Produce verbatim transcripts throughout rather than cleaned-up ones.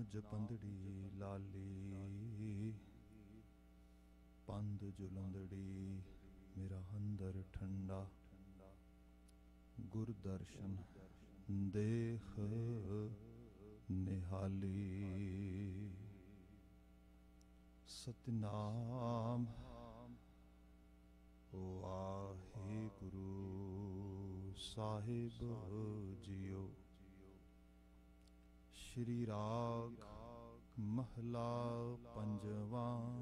ਜਪੰਦੜੀ ਲਾਲੀ ਪੰਦ ਜੁਲੰਦੜੀ ਮੇਰਾ ਹੰਦਰ ਠੰਡਾ ਗੁਰ ਦਰਸ਼ਨ ਦੇਖ ਨਿਹਾਲੀ ਸਤਿਨਾਮ ਵਾਹਿਗੁਰੂ ਸਾਹਿਬ ਜੀਓ। श्री राग महला पंजवा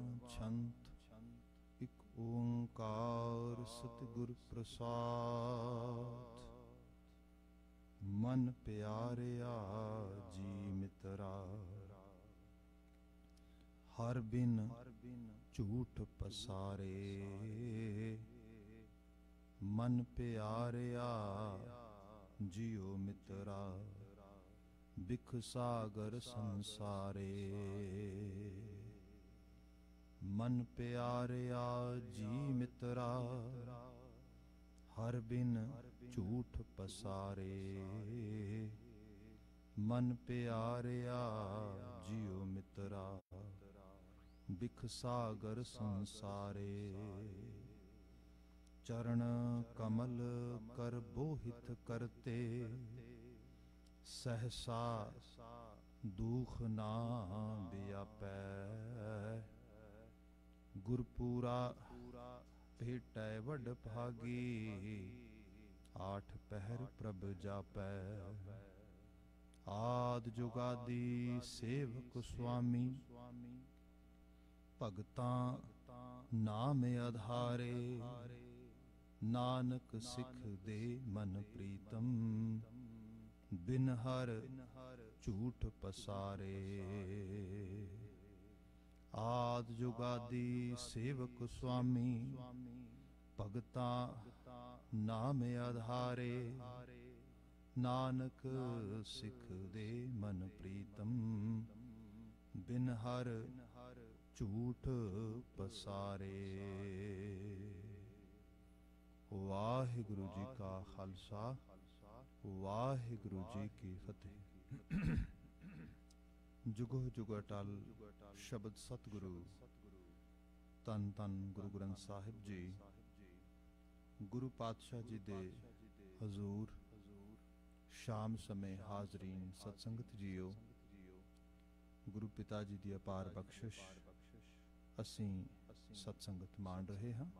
छंत एक ओंकार सतगुर प्रसाद। मन प्यारिया जी मित्रा हर बिन झूठ पसारे। मन प्यारिया जियो मित्रा बिख सागर संसारे। मन प्यारिया जी मित्रा हर बिन झूठ पसारे। मन प्यारिया जियो मित्रा बिख सागर संसारे। चरण कमल कर बोहित करते सहसा दुख ना व्यापै। गुरपूरा भेटै वड भागी आठ पहर प्रभ जापै। आद जुगादी सेवक स्वामी भगतां नाम आधारे। नानक सिख दे मन प्रीतम बिन हर झूठ पसारे। आद जुगादी सेवक स्वामी भगता नाम आधारे। नानक सिख दे मन प्रीतम बिन हर झूठ पसारे। वाहिगुरु जी का खालसा वाहिगुरु जी की फतेह। जुगो जुग अटल शब्द सतगुरु तन तन गुरु ग्रंथ साहिब जी गुरु पातशाह जी दे हजूर शाम समय हाजरीन सत्संगत जीओ। गुरु पिता जी दी अपार बख्शिश असीं सत्संगत मान रहे हाँ।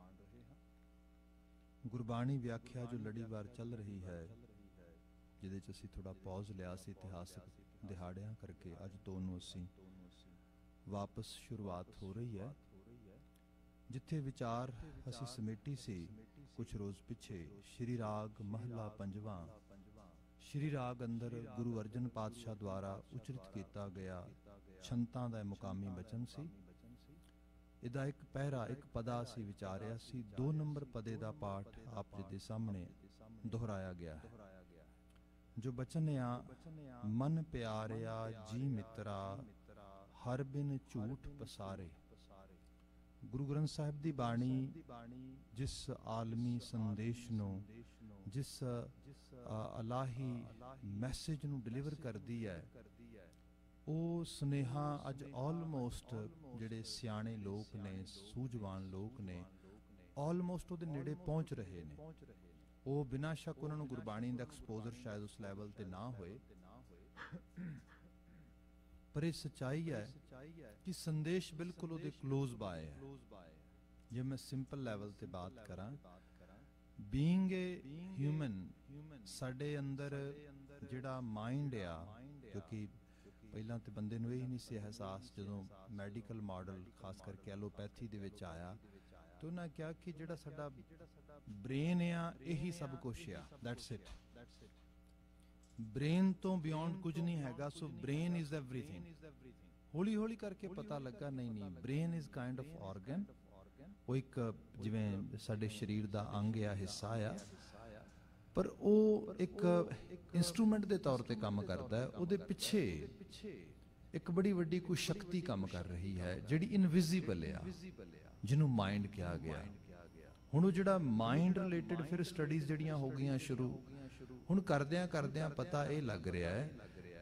गुरबाणी व्याख्या जो लड़ीवार चल रही है ਜਿਹਦੇ 'ਚ ਅਸੀਂ ਥੋੜ੍ਹਾ ਪੌਜ਼ ਲਿਆ ਸੀ ਇਤਿਹਾਸਿਕ ਦਿਹਾੜਿਆਂ ਕਰਕੇ, ਅੱਜ ਤੋਂ ਨੂੰ ਅਸੀਂ ਵਾਪਸ ਸ਼ੁਰੂਆਤ ਹੋ ਰਹੀ ਹੈ। ਜਿੱਥੇ ਵਿਚਾਰ ਅਸੀਂ ਸਮੇਟੀ ਸੀ ਕੁਝ ਰੋਜ਼ ਪਿੱਛੇ ਸ਼੍ਰੀ ਰਾਗ ਮਹਲਾ ਪੰਜਵਾਂ ਸ਼੍ਰੀ ਰਾਗ ਅੰਦਰ ਗੁਰੂ ਅਰਜਨ ਪਾਤਸ਼ਾਹ ਦੁਆਰਾ ਉਚਰਿਤ ਕੀਤਾ ਗਿਆ ਛੰਤਾਂ ਦਾ ਮੁਕਾਮੀ ਬਚਨ ਸੀ। ਇਹਦਾ ਇੱਕ ਪਹਿਰਾ ਇੱਕ ਪਦਾ ਅਸੀਂ ਵਿਚਾਰਿਆ ਸੀ। ਦੋ ਨੰਬਰ ਪਦੇ ਦਾ ਪਾਠ ਆਪ ਜੀ ਦੇ ਸਾਹਮਣੇ ਦੁਹਰਾਇਆ ਗਿਆ ਹੈ। जो बचन आ मन प्यारिया जी मित्रा हर बिन झूठ पसारे। गुरु ग्रंथ साहिब दी बाणी जिस आलमी संदेश नूं जिस अलाही मैसेज नूं डिलीवर करदी है ਉਹ ਸੁਨੇਹਾ ਅੱਜ ਆਲਮੋਸਟ ਜਿਹੜੇ ਸਿਆਣੇ ਲੋਕ ਨੇ ਸੂਝਵਾਨ ਲੋਕ ਨੇ ਆਲਮੋਸਟ ਉਹਦੇ ਨੇੜੇ ਪਹੁੰਚ ਰਹੇ ਨੇ। ਉਹ ਬਿਨਾਂ ਸ਼ੱਕ ਉਹਨਾਂ ਨੂੰ ਗੁਰਬਾਣੀ ਦਾ ਐਕਸਪੋਜ਼ਰ ਸ਼ਾਇਦ ਉਸ ਲੈਵਲ ਤੇ ਨਾ ਹੋਏ, ਪਰ ਇਹ ਸੱਚਾਈ ਹੈ ਕਿ ਸੰਦੇਸ਼ ਬਿਲਕੁਲ ਉਹਦੇ ਕਲੋਜ਼ ਬਾਏ ਹੈ। ਜੇ ਮੈਂ ਸਿੰਪਲ ਲੈਵਲ ਤੇ ਬਾਤ ਕਰਾਂ, ਬੀਇੰਗ ਏ ਹਿਊਮਨ, ਸਾਡੇ ਅੰਦਰ ਜਿਹੜਾ ਮਾਈਂਡ ਆ, ਕਿਉਂਕਿ ਪਹਿਲਾਂ ਤੇ ਬੰਦੇ ਨੂੰ ਇਹ ਨਹੀਂ ਸੀ ਅਹਿਸਾਸ, ਜਦੋਂ ਮੈਡੀਕਲ ਮਾਡਲ ਖਾਸ ਕਰਕੇ ਐਲੋਪੈਥੀ ਦੇ ਵਿੱਚ ਆਇਆ ਤੇ ਉਹਨਾਂ ਕਿਹਾ ਕਿ ਜਿਹੜਾ ਸਾਡਾ ਬ੍ਰੇਨ ਆ ਇਹੀ ਸਭ ਕੁਛ ਆ, ਦੈਟਸ ਇਟ। ਬ੍ਰੇਨ ਤੋਂ ਬਿਯੋਂਡ ਕੁਝ ਨਹੀਂ ਹੈਗਾ, ਸੋ ਬ੍ਰੇਨ ਇਜ਼ ਐਵਰੀਥਿੰਗ। ਹੌਲੀ ਹੌਲੀ ਕਰਕੇ ਪਤਾ ਲੱਗਾ ਨਹੀਂ ਨਹੀਂ brain is kind of organ. ਉਹ ਇੱਕ ਜਿਵੇਂ ਸਾਡੇ ਸਰੀਰ ਦਾ ਅੰਗ ਆ, ਹਿੱਸਾ ਆ, ਪਰ ਉਹ ਇੱਕ ਇੰਸਟਰੂਮੈਂਟ ਦੇ ਤੌਰ ਤੇ ਕੰਮ ਕਰਦਾ ਹੈ। ਉਹਦੇ ਪਿੱਛੇ ਇੱਕ ਬੜੀ ਵੱਡੀ ਕੋਈ ਸ਼ਕਤੀ ਕੰਮ ਕਰ ਰਹੀ ਹੈ ਜਿਹੜੀ ਇਨਵਿਜ਼ੀਬਲ ਆ, ਜਿਹਨੂੰ ਮਾਈਂਡ ਕਿਹਾ ਗਿਆ। ਹੁਣ ਉਹ ਜਿਹੜਾ ਮਾਈਂਡ ਰਿਲੇਟਡ ਫਿਰ ਸਟੱਡੀਜ਼ ਜਿਹੜੀਆਂ ਹੋ ਗਈਆਂ ਸ਼ੁਰੂ, ਹੁਣ ਕਰਦਿਆਂ ਕਰਦਿਆਂ ਪਤਾ ਇਹ ਲੱਗ ਰਿਹਾ ਹੈ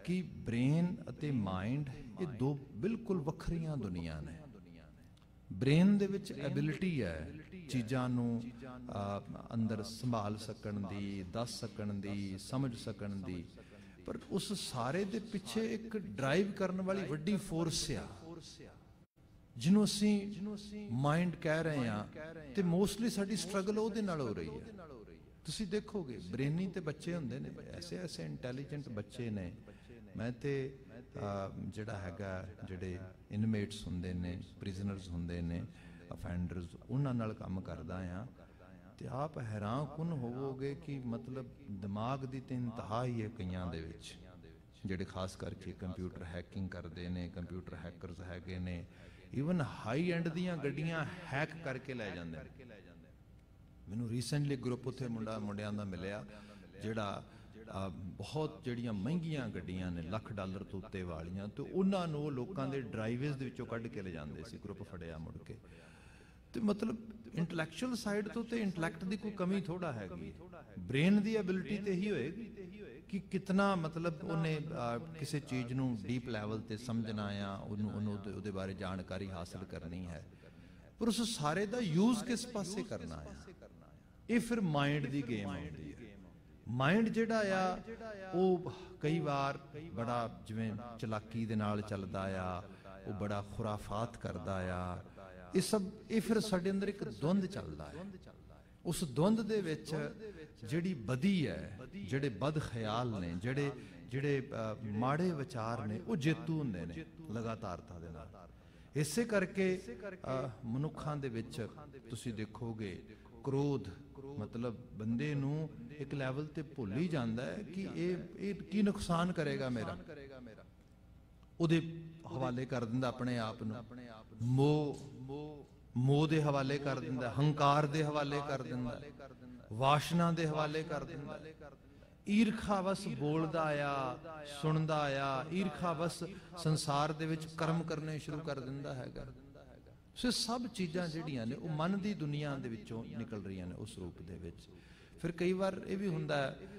कि ब्रेन अते माइंड ये दो बिल्कुल वखरियां दुनिया ने। ब्रेन दे विच एबिलिटी है चीज़ां नूं अंदर संभाल सकण दी, दस सकण दी, समझ सकण दी, पर उस सारे दे पिछे एक ड्राइव करन वाली वड्डी फोर्स आ जिन्हों असीं माइंड कह रहे हैं, तो मोस्टली साडी स्ट्रगल उहदे नाल हो रही है। तुसीं देखोगे ब्रेनी ते बच्चे हुंदे ने, ऐसे ऐसे इंटैलीजेंट बच्चे ने। मैं ते जिहड़ा हैगा जिहड़े इनमेट्स हुंदे ने, प्रिजनर्स हुंदे ने, अफेंडर्स, उन्हां नाल काम करदा आ ते आप हैरान कुन होवोगे कि मतलब दिमाग दी ते इंतहा ही है कईयां दे विच, जिहड़े खास करके कंप्यूटर हैकिंग करदे ने, कंप्यूटर हैकरस हैगे ने, ईवन हाई एंड दियां गड्डियां हैक करके लै जांदे ने। मैनूं रीसेंटली ग्रुप उत्थे मुंडा मुंडियां दा मिलिया जिहड़ा बहुत जिहड़ियां महंगियां गड्डियां ने लख डॉलर तो उत्ते वालियां, तो उन्हां नूं लोकां दे ड्राइवेज़ दे विचों कढ के ले जांदे सी। ग्रुप फड़िया मुड़ के, तो मतलब इंटलैक्चुअल साइड तो ते इंटलैक्ट दी कोई कमी थोड़ा हैगी, ब्रेन दी एबिलिटी ते ही होएगी कि कितना मतलब उन्हें किसी चीज़ नूं डीप लैवल ते समझना आ, उन्होंने उहदे बारे जानकारी हासिल करनी है, पर उस सारे दा यूज़ किस पासे करना है, ये फिर माइंड दी गेम आउंदी है। माइंड जिहड़ा आ वो कई बार बड़ा जिवें चलाकी दे नाल चलदा आ, वो बड़ा खुराफात करदा आ, ये सब ये फिर साडे अंदर एक द्वंद चलदा है। उस द्वंद दे विच जिहड़ी बदी है, जिहड़े बद ख्याल ने, जिहड़े जिहड़े माड़े विचार ने, वो जेतू हुंदे ने लगातारता दे नाल। इसे करके मनुखां दे विच तुसीं देखोगे क्रोध मतलब बंदे नूं एक लैवल ते भुल ही जांदा है कि ये ये की नुकसान करेगा मेरा, उहदे हवाले कर दिंदा अपने आप नूं, मोह मोह दे हवाले कर दिंदा, हंकार दे हवाले कर दिंदा, वाशना दे हवाले कर दिंदा, ईरखावस बोलदा आ, सुनदा आ, ईरखावस संसार दे विच कर्म करने शुरू कर दिंदा हैगा। सो सब चीज़ां जिहड़ियां ने वो मन दी दुनिया दे विचों निकल रही ने उस रूप दे विच। फिर कई बार ये भी हुंदा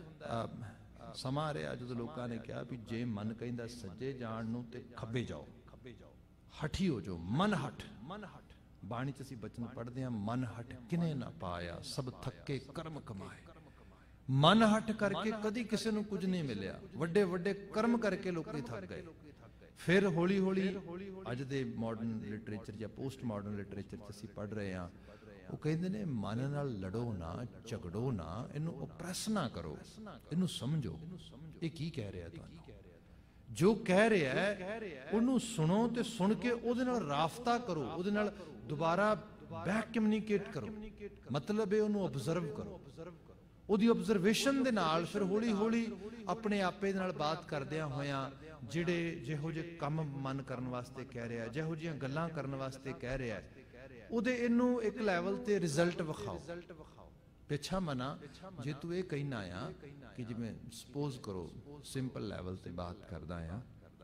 है, समा रहा जदों लोकां ने कहा भी जे मन कहिंदा सज्जे जाण नूं ते खब्बे जाओ, हठी हो जाओ, मन हट। मन हट बाणी च असीं बचन पढ़दे हां, मन हट किने ना पाया, सब थके कर्म कमाए। मन हट करके कदी किसी नूं कुछ नहीं मिलिया, वड्डे वड्डे कर्म करके लोग थक गए। फिर हौली हौली अज दे मॉडर्न लिटरेचर या पोस्ट मॉडर्न लिटरेचर च असीं पढ़ रहे हां, वो कहते ने मन नाल लड़ो ना, झगड़ो ना, इनू ओप्रैस ना करो, इनू समझो ये की कह रहा तुहानू। जो कह रहा है उन्नू सुनो ते सुन के उहदे नाल राफता करो, उहदे नाल दोबारा बैक कम्यूनीकेट करो, मतलब है उन्नू ऑब्जर्व करो, उहदी ऑब्जरवेशन दे नाल फिर हौली हौली अपने आपे दे नाल बात करदियां होयां जिहड़े जिहो जे कम मन करन वास्ते कह रहा है, जिहो जिहियां गल्लां करन वास्ते कह रहा है, उहदे इनू एक लैवल ते रिजल्ट विखाओ। पिछा मना जे तू ये कहना आ कि जिवें सपोज करो सिंपल लैवल ते बात करदा आ,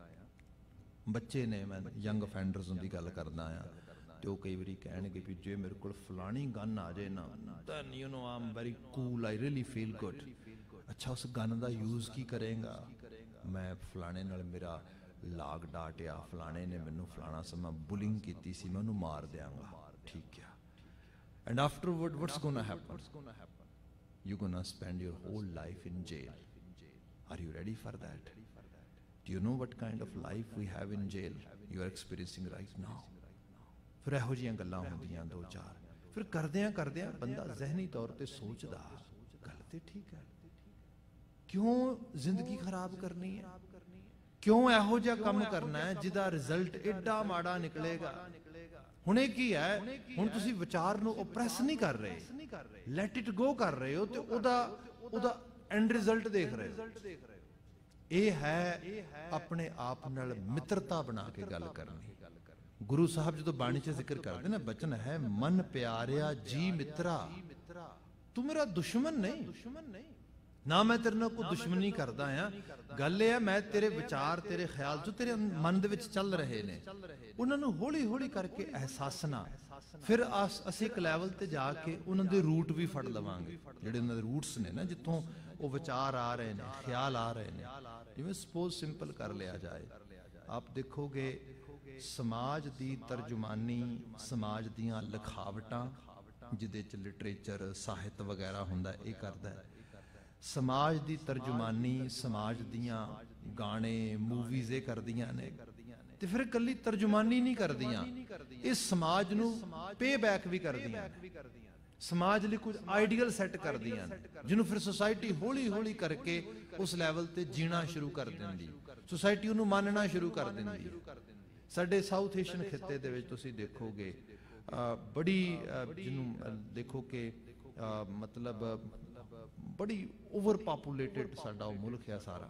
बच्चे ने, मैं यंग ऑफेंडर्स की गल करदा आ, तो कई बारी कहणगे भी जे मेरे को फलानी गन आ जाए ना, then you know I am very cool, I really feel good. अच्छा उस गन का यूज़ की करेगा, मैं फलाने नाल मेरा लाग डाटिया, फलाने ने मैनू फलाना समा बुलिंग की सी, मैं उन्होंने मार देंगा, ठीक है। And afterward what's gonna happen? You gonna spend your whole life in jail. Are you ready for that? Do you know what kind of life we have in jail you are experiencing right now? फिर इहो जिहियां गल्लां होंदियां दो चार, फिर करदियां करदियां बंदा जहनी तौर पर सोचदा गल ते ठीक है, क्यों जिंदगी खराब करनी है, क्यों इहो जिहा काम करना है जिहदा रिजल्ट एडा माड़ा निकलेगा। हुणे की है, हुण तुसीं विचार नूं ओप्रैस नहीं कर रहे, लैट इट गो कर रहे हो, तो उहदा उहदा एंड रिजल्ट देख रहे हो। ये है अपने आप नाल मित्रता बना के गल करनी। गुरु साहब जो बाणी च जिक्र करते ना, बचन है मन प्यारिया जी मित्रा, तू मेरा दुश्मन नहीं, दुश्मन नहीं ना, मैं तेरे नाल कोई दुश्मनी करदा आ। गल है मैं तेरे विचार, तेरे ख्याल जो तेरे मन दे विच चल रहे ने, उन्हां नूं हौली हौली करके एहसासना, फिर अस असीं एक लैवल ते जाके उन्हां दे रूट भी फड़ लवांगे, जिहड़े उन्हां दे रूट्स ने ना, जिथों वो विचार आ रहे ने, ख्याल आ रहे ने, जिवें सपोज सिंपल कर लिया जाए, आप देखोगे समाज दी तरजुमानी, समाज दियां लिखावटां जिहदे च लिटरेचर साहित्य वगैरह हुंदा इह करदा है, समाज दी तरजुमानी समाज दियां गाने मूवीज़ इह करदियां ने, ते फिर कल्ली तरजुमानी नहीं करदियां, इस समाज नूं पे बैक भी करदियां, समाज लिए कुछ आइडियल सैट करदियां जिन्हों फिर सोसाइटी हौली हौली करके उस लैवल ते जीना शुरू कर देंदी, सोसाइटी उन्होंने मानना शुरू कर देंदी। साडे साउथ एशियन खिते दे विच तुसीं देखोगे बड़ी जिन्हों देखो कि मतलब बड़ी ओवर पॉपुलेटेड साडा वो मुल्क है सारा।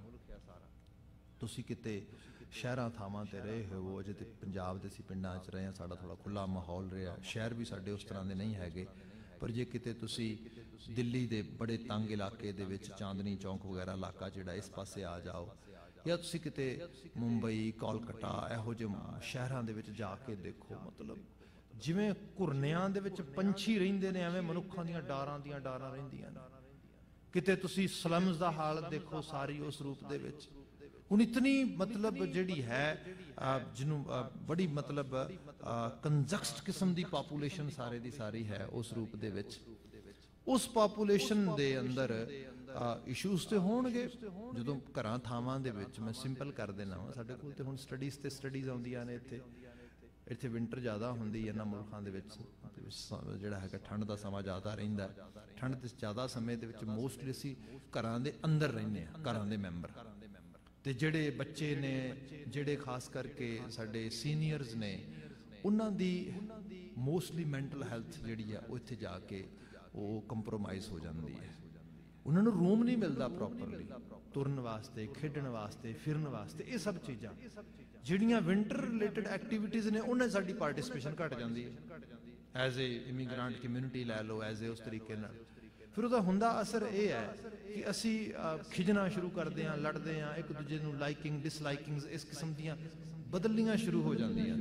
तुसीं किते शहरां थावां ते रहे हो, अजे ते पंजाब दे असीं पिंडां च रहे हां, साडा थोड़ा खुला माहौल रहा, शहर भी साडे उस तरह दे नहीं हैगे, पर जे किते तुसी दिल्ली दे बड़े तंग इलाके दे विच चांदनी चौक वगैरह इलाका जिहड़ा इस पासे आ जाओ, या तुसी किते मुंबई कोलकाता इहो जिहे शहरां दे विच जाके देखो, मतलब जिवें घुरनियां दे विच पंछी रहिंदे ने एवें मनुखां दीयां डारां दीयां डारां रहिंदियां ने। किते तुसी स्लम्स दा हालत देखो सारी उस रूप दे विच। हुण इतनी मतलब जिहड़ी है जिन्हों बड़ी मतलब कंजक्सड किस्म की पॉपूलेशन सारे दी सारी है उस रूप दे विच। उस पॉपूलेशन दे अंदर इशूज तो होणगे जदों घरां थावां दे विच। मैं सिंपल कर देना वा, साडे कोल ते हुण स्टडीज़ ते स्टडीज़ आउंदियां ने, इत्थे इत्थे विंटर ज़्यादा हुंदी है ना मुल्कां दे विच, जिहड़ा हैगा ठंड दा समां ज़्यादा रहिंदा, ठंड दे ज़्यादा समय दे विच मोस्टली असीं घरां दे अंदर रहिंदे हां, घरां दे मैंबर ते जिहड़े बच्चे ने जिहड़े खास करके साडे सीनियर्स ने उन्हां दी मोस्टली मैंटल हैल्थ जिहड़ी है वो इत्थे जाके वो कंप्रोमाइज़ हो जाती है। उन्हां नूं रूम नहीं मिलता प्रॉपरली तुरन वास्ते, खेडण वास्ते, फिरन वास्ते। ये सब चीज़ां जिहड़ियां विंटर रिलेटेड एक्टिविटीज़ ने उन्हां साडी पार्टिसिपेशन घट जाती है। एज ए इमीग्रेंट कम्यूनिटी लै लो, एज ए उस तरीके नाल फिर उसका हुंदा असर यह है कि असी खिजना शुरू करते हैं, लड़ते हैं, एक दूजे नूं लाइकिंग डिसलाइकिंग इस किस्म दियां बदलनियां शुरू हो जांदियां।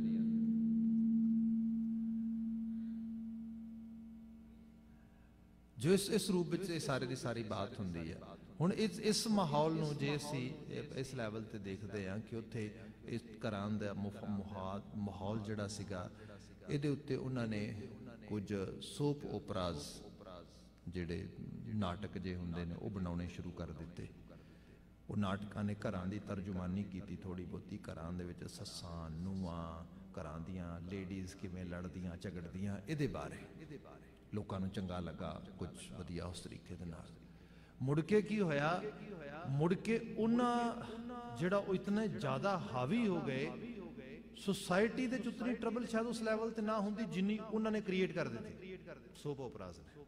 जो इस इस रूप में सारी दी सारी बात हुंदी है। हुण इस इस माहौल नूं जे असी इस लैवल ते देखते हैं कि उत्थे इस घरां दा माहौल जिहड़ा सीगा इहदे उत्ते उन्हां ने कुछ सोप ओपराज जिहड़े नाटक जे हुंदे ने वो बनाने शुरू कर दिते। वो नाटकां ने घरां दी तर्जुमानी कीती थोड़ी बहुती, घरां दे विच सस्सां नूहां घरां दियां लेडीज़ किवें लड़दियां झगड़दियां इहदे बारे लोकां नूं चंगा लगा, कुछ वधिया उस तरीके दे नाल। मुड़ के की होया, मुड़ के उन्हां जिहड़ा वो इतने ज़्यादा हावी हो गए, सोसाइटी दे उतनी ट्रबल शायद उस लैवल ते ना हुंदी जिन्नी उन्हां ने क्रिएट कर दित्ती सोप ओपराज ने।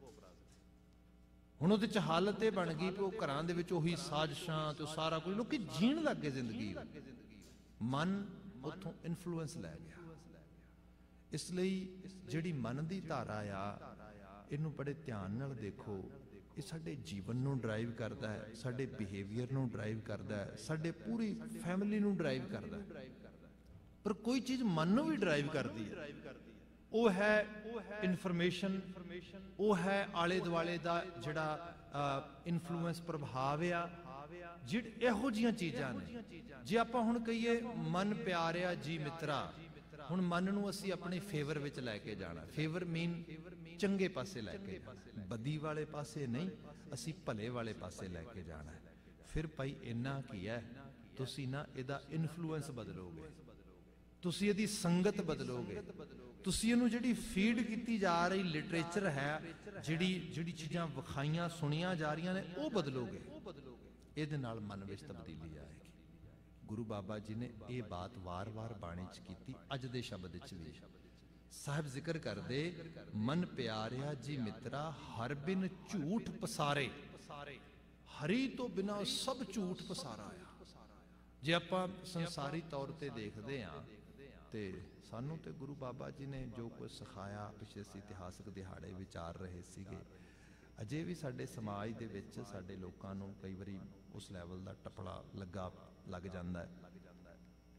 हुण उहदे च हालत ये बन गई कि वो घरां दे विच उही साजिशां ते सारा कुछ लोग जीण लग गए जिंदगी, मन उत्थों इन्फ्लुएंस लै गया। इसलिए जिहड़ी मन दी धारा आ इनू बड़े ध्यान नाल देखो, ये साडे जीवन नूं ड्राइव करदा है, साडे बिहेवियर नूं ड्राइव करदा है, साडे पूरी फैमिली नूं ड्राइव करदा है। पर कोई चीज़ मन नूं भी ड्राइव करदी है, वो है इनफॉर्मेशन, वो है आले दुआले दा जिहड़ा इन्फ्लुएंस प्रभाव आ, जिहड़े इहो जिहियां चीज़ां ने। जे आपां हुण कहिए मन प्यारिया जी मित्रा, हुण मन नूं असीं अपने फेवर विच लैके जाना, फेवर मीन चंगे पासे लैके जाना, बदी वाले पासे नहीं, असीं भले वाले पासे लैके जाना है। फिर भाई इन्ना की है, तुसीं ना इहदा इन्फ्लुएंस बदलोगे, तुसीं इहदी संगत बदलोगे, तुसीं इहनूं जिहड़ी फीड कीती जा रही लिटरेचर है, जिहड़ी जिहड़ी चीज़ां विखाइयां सुनियां जा रही ने वो बदलोगे, इहदे नाल मन विच तब्दीली आएगी। गुरु बाबा जी ने ये बात वार वार बाणी च कीती, अज दे शब्द च भी साहब जिक्र करदे, मन प्यारिया जी मित्रा हर बिन झूठ पसारे, हरी तो बिना सब झूठ पसारा आ। जे आपां संसारी तौर ते देखदे हां ते सानू ते गुरु बाबा जी ने जो कुछ सिखाया, पिछले इतिहासक दिहाड़े विचार रहे सीगे, अजे भी साडे समाज दे विच साडे लोकां नूं कई वारी उस लैवल दा टपड़ा लगा लग जांदा है।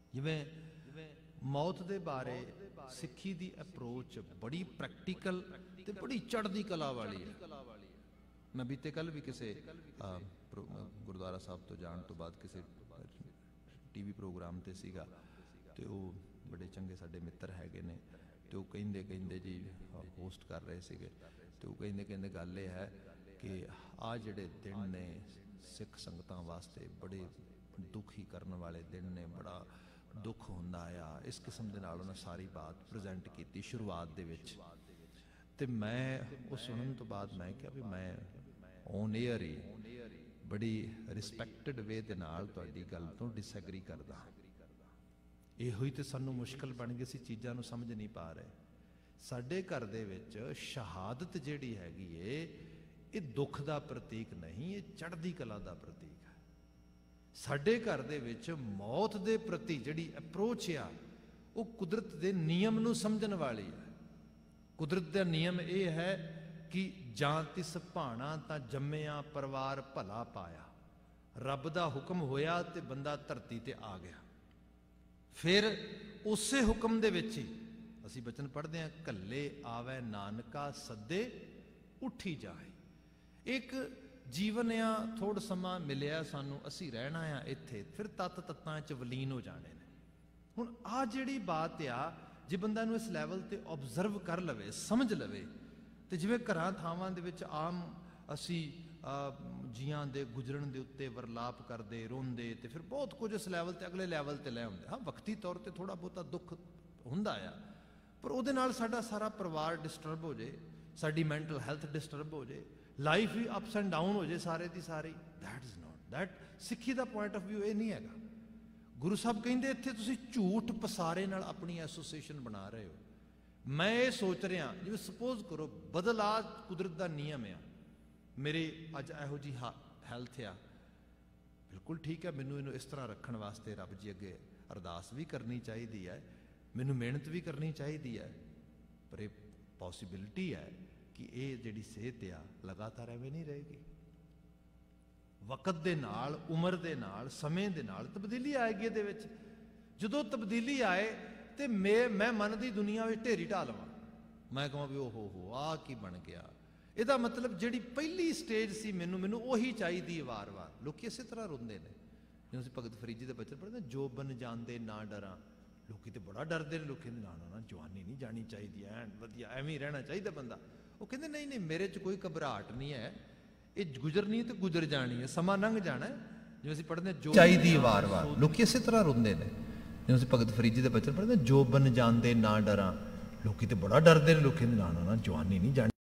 जिवें मौत दे बारे सिक्खी दी अप्रोच बड़ी प्रैक्टिकल ते बड़ी चढ़दी कला वाली है। मैं बीते कल भी किसी गुरुद्वारा साहब तो जाने तो बाद किसी टी वी प्रोग्राम ते सीगा, तो वो बड़े चंगे साडे मित्र हैगे ने, तो कहिंदे कहिंदे जी होस्ट कर रहे सीगे, तो कहिंदे कहिंदे गल ये है कि आ जिहड़े दिन ने सिख संगतां वास्ते बड़े दुखी करने वाले दिन ने, बड़ा दुख हुंदा आ। इस किस्म दे नाल उन्हां सारी बात प्रेजेंट की शुरुआत दे विच, ते मैं वो सुनने तो बाद मैं क्या भी मैं ऑन एयर ही बड़ी रिस्पैक्टड वे दे नाल तुहाडी गल तो डिसएग्री करदा। इहो ही ते सानू मुश्किल बन गई, असीं चीज़ां नूं समझ नहीं पा रहे। साडे घर दे विच शहादत जिहड़ी हैगी है, ये दुख दा प्रतीक नहीं, ये चढ़दी कला दा प्रतीक है। साडे घर दे विच मौत दे प्रति जिहड़ी अप्रोच आ, वो कुदरत दे नियम नूं समझण वाली है। कुदरत दा नियम ये है कि जां तिस भाणा तां जम्मिया परिवार भला पाया। रब दा हुक्म होया ते बंदा धरती ते आ गया। फिर उसे हुक्म दे विच ही असीं बचन पढ़दे हां, कल्ले आवे नानका सदे उठी जाए। एक जीवन आ, थोड़ा समा मिलिया सानू, असीं रहना आ इत्थे, फिर तत तत्तां च वलीन हो जाने ने। हुण आ जिहड़ी बात आ, जे बंदा नूं इस लैवल ते ऑब्जर्व कर लवे, समझ लवे, तो जिवें घरां थावां दे विच आम असीं जियां दे गुजरन दे उत्ते वरलाप करदे रोंदे, ते फिर बहुत कुछ इस लैवल ते अगले लैवल ते लै आउंदे। हाँ, वक्ती तौर ते थोड़ा बहुता दुख हुंदा आ, पर उहदे नाल साडा सारा परिवार डिस्टर्ब हो जाए, साडी मैंटल हैल्थ डिस्टर्ब हो जाए, लाइफ ही अप्स एंड डाउन हो जाए सारे दी सारी। That is not that Sikhi ਦਾ पॉइंट ऑफ व्यू ये नहीं हैगा। गुरु साहब कहिंदे इत्थे तुसीं झूठ पसारे नाल अपनी एसोसीएशन बना रहे हो। मैं ये सोच रहा, जिवें सपोज करो बदला कुदरत का नियम आ, मेरी अज इहो जी हैल्थ आ, बिल्कुल ठीक है, मैनू इनू इस तरह रखने वास्ते रब जी अगे अरदास भी करनी चाहिए है, मैनू मेहनत भी करनी चाहिए है, पर यह पॉसिबिलिटी है कि ये जिहड़ी सेहत आ लगातार एवें नहीं रहेगी। वक्त दे नाल, उम्र दे नाल, समय दे नाल तब्दीली आएगी। इहदे विच जदों तब्दीली आए तो मैं मैं मन की दुनिया में ढेरी ढा लवां, मैं कहां भी ओहो हो आ की बन गया। ਇਹਦਾ मतलब जिहड़ी पहली स्टेज सी मैनू मैनू ਉਹੀ ਚਾਹੀਦੀ है वार वार। लोग इस तरह रोंदे ने, जिवें ਅਸੀਂ भगत फरीद जी ਦੇ बचन पढ़दे, जो बन जांदे ना डरां। लोग तो बड़ा डरते हैं, लोग कहते ना ना जवानी नहीं जानी चाहिए, ऐन वधिया एवें ही रहना चाहिए बंदा। वो कहते नहीं नहीं, मेरे च कोई घबराहट नहीं है, ये गुजरनी है तो गुजर जानी है, समा लंघ जाना है। जिवें ਅਸੀਂ पढ़दे जो चाहिए वार वार, लोग इस तरह रोंदे ने, जिवें ਅਸੀਂ भगत फरीद जी ਦੇ बचन पढ़दे, जो बन जांदे ना डरां। लोग तो बड़ा डरते हैं, लोग कहते ना ना जवानी नहीं जानी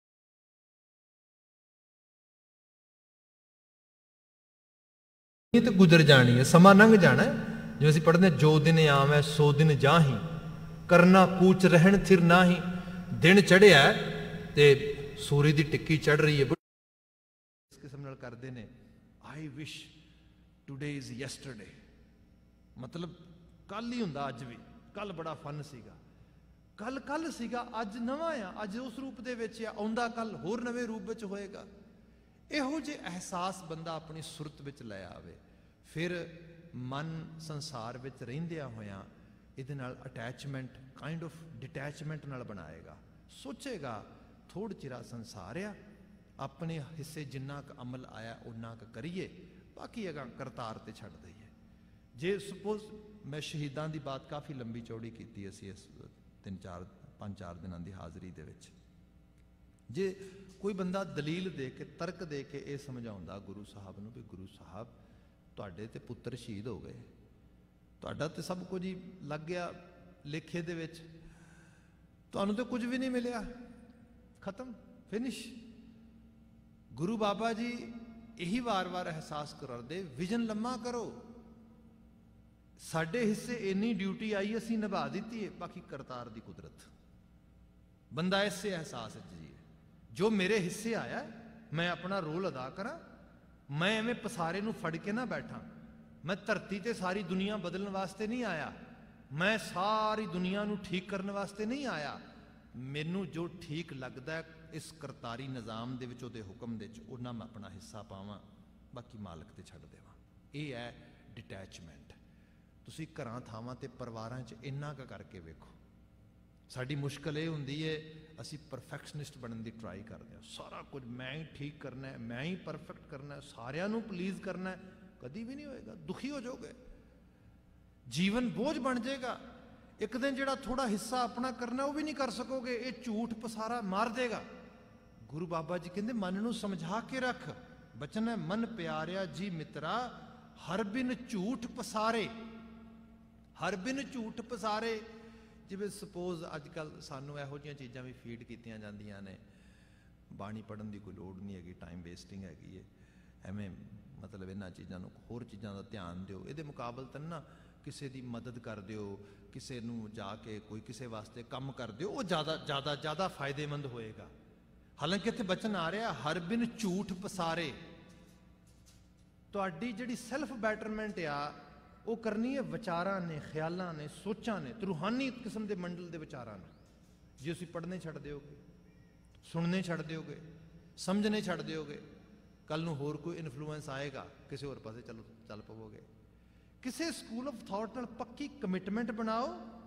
तो गुजर जानी है, समा लंघ जाना है। जिवें ਅਸੀਂ पढ़दे, जो दिन आवे सौ दिन जाही, करना कूच रहन थिर नाही। दिन चढ़िया ते सूरज की टिक्की चढ़ रही है, इस किस्म नाल करदे ने। I wish today is yesterday, मतलब कल ही हुंदा अज भी, कल बड़ा फन सीगा, कल कल सीगा, अज नवां आ, अज उस रूप दे विच आ, आउंदा कल होर नवें रूप विच होएगा। इहो जे एहसास बंदा अपनी सुरत विच लै आवे, फिर मन संसार विच रहिंदियां होयां इहदे नाल अटैचमेंट, काइंड ऑफ डिटैचमेंट नाल बनाएगा। सोचेगा थोड़ चिरा संसार आ, अपने हिस्से जिन्ना क अमल आया उन्ना क करिए, बाकी अगर करतार ते छड्ड दईए। जे सपोज मैं शहीदां दी बात काफ़ी लंबी चौड़ी कीती असी इस तीन चार पांच चार दिनां दी हाज़री दे विच, जे कोई बंदा दलील दे के, तर्क दे के ये समझाउंदा गुरु साहब नूं भी गुरु साहब तुहाडे ते पुत्तर शहीद हो गए, तुहाडा ते सब कुछ ही लग गया लेखे दे विच, तुहानूं ते कुछ भी नहीं मिलिया, खत्म, फिनिश। गुरु बाबा जी यही वार वार एहसास कराते, विजन लम्मा करो, साडे हिस्से इन्नी ड्यूटी आई असीं निभा दी है, बाकी करतार दी कुदरत। बंदा इससे एहसास जी, जो मेरे हिस्से आया मैं अपना रोल अदा करा, मैं एवें पसारे नूं फड़ के ना बैठा। मैं धरती ते सारी दुनिया बदलने वास्ते नहीं आया, मैं सारी दुनिया नूं ठीक करने वास्ते नहीं आया। मैनू जो ठीक लगता है इस करतारी निज़ाम दे विच, उहदे हुक्म दे विच, उन्हां मैं अपना हिस्सा पावां, बाकी मालक ते छड्ड देवां। यह है डिटैचमेंट। तुसीं घरां थावां ते परिवारां च इन्ना क करके वेखो, ਸਾਡੀ ਮੁਸ਼ਕਲ ਇਹ ਹੁੰਦੀ ਹੈ, ਅਸੀਂ ਪਰਫੈਕਸ਼ਨਿਸਟ ਬਣਨ ਦੀ ਟਰਾਈ ਕਰਦੇ ਹਾਂ। ਸਾਰਾ ਕੁਝ ਮੈਂ ਹੀ ਠੀਕ ਕਰਨਾ ਹੈ, ਮੈਂ ਹੀ ਪਰਫੈਕਟ ਕਰਨਾ ਹੈ, ਸਾਰਿਆਂ ਨੂੰ ਪਲੀਜ਼ ਕਰਨਾ ਹੈ। ਕਦੀ ਵੀ ਨਹੀਂ ਹੋਏਗਾ, ਦੁਖੀ ਹੋ ਜਾਓਗੇ, ਜੀਵਨ ਬੋਝ ਬਣ ਜਾਏਗਾ। ਇੱਕ ਦਿਨ ਜਿਹੜਾ ਥੋੜਾ ਹਿੱਸਾ ਆਪਣਾ ਕਰਨਾ ਉਹ ਵੀ ਨਹੀਂ ਕਰ ਸਕੋਗੇ, ਇਹ ਝੂਠ ਪਸਾਰਾ ਮਾਰ ਦੇਗਾ। ਗੁਰੂ ਬਾਬਾ ਜੀ ਕਹਿੰਦੇ ਮਨ ਨੂੰ ਸਮਝਾ ਕੇ ਰੱਖ। ਬਚਨ ਹੈ, ਮਨ ਪਿਆਰਿਆ ਜੀ ਮਿੱਤਰਾ, ਹਰ ਬਿਨ ਝੂਠ ਪਸਾਰੇ, ਹਰ ਬਿਨ ਝੂਠ ਪਸਾਰੇ। ਜਿਵੇਂ ਸਪੋਜ਼ ਅੱਜ ਕੱਲ੍ਹ ਸਾਨੂੰ ਇਹੋ ਜਿਹੀਆਂ ਚੀਜ਼ਾਂ ਵੀ ਫੀਡ ਕੀਤੀਆਂ ਜਾਂਦੀਆਂ ਨੇ, ਬਾਣੀ ਪੜ੍ਹਨ ਦੀ ਕੋਈ ਲੋੜ ਨਹੀਂ ਹੈਗੀ, ਟਾਈਮ ਵੇਸਟਿੰਗ ਹੈਗੀ ਹੈ, ਐਵੇਂ ਮਤਲਬ ਇਹਨਾਂ ਚੀਜ਼ਾਂ ਨੂੰ, ਹੋਰ ਚੀਜ਼ਾਂ ਦਾ ਧਿਆਨ ਦਿਓ। ਇਹਦੇ ਮੁਕਾਬਲਤਨ ਨਾ ਕਿਸੇ ਦੀ ਮਦਦ ਕਰ ਦਿਓ, ਕਿਸੇ ਨੂੰ ਜਾ ਕੇ ਕੋਈ ਕਿਸੇ ਵਾਸਤੇ ਕੰਮ ਕਰ ਦਿਓ, ਉਹ ਜ਼ਿਆਦਾ ਜ਼ਿਆਦਾ ਜ਼ਿਆਦਾ ਫਾਇਦੇਮੰਦ ਹੋਏਗਾ। ਹਾਲਾਂਕਿ ਇੱਥੇ ਬਚਨ ਆ ਰਿਹਾ, ਹਰ ਬਿਨ ਝੂਠ ਪਸਾਰੇ। ਤੁਹਾਡੀ ਜਿਹੜੀ ਸੈਲਫ ਬੈਟਰਮੈਂਟ ਆ ਉਹ ਕਰਨੀ ਹੈ ਵਿਚਾਰਾਂ ਨੇ, ਖਿਆਲਾਂ ਨੇ, ਸੋਚਾਂ ਨੇ, ਤੇ ਰੂਹਾਨੀ ਕਿਸਮ ਦੇ ਮੰਡਲ ਦੇ ਵਿਚਾਰਾਂ ਨੇ। ਜੇ ਤੁਸੀਂ ਪੜ੍ਹਨੇ ਛੱਡ ਦਿਓਗੇ, ਸੁਣਨੇ ਛੱਡ ਦਿਓਗੇ, ਸਮਝਣੇ ਛੱਡ ਦਿਓਗੇ, ਕੱਲ ਨੂੰ ਹੋਰ ਕੋਈ ਇਨਫਲੂਐਂਸ ਆਏਗਾ, ਕਿਸੇ ਹੋਰ ਪਾਸੇ ਚੱਲ ਚੱਲ ਪਵੋਗੇ। ਕਿਸੇ ਸਕੂਲ ਆਫ ਥਾਟ ਨਾਲ ਪੱਕੀ ਕਮਿਟਮੈਂਟ ਬਣਾਓ,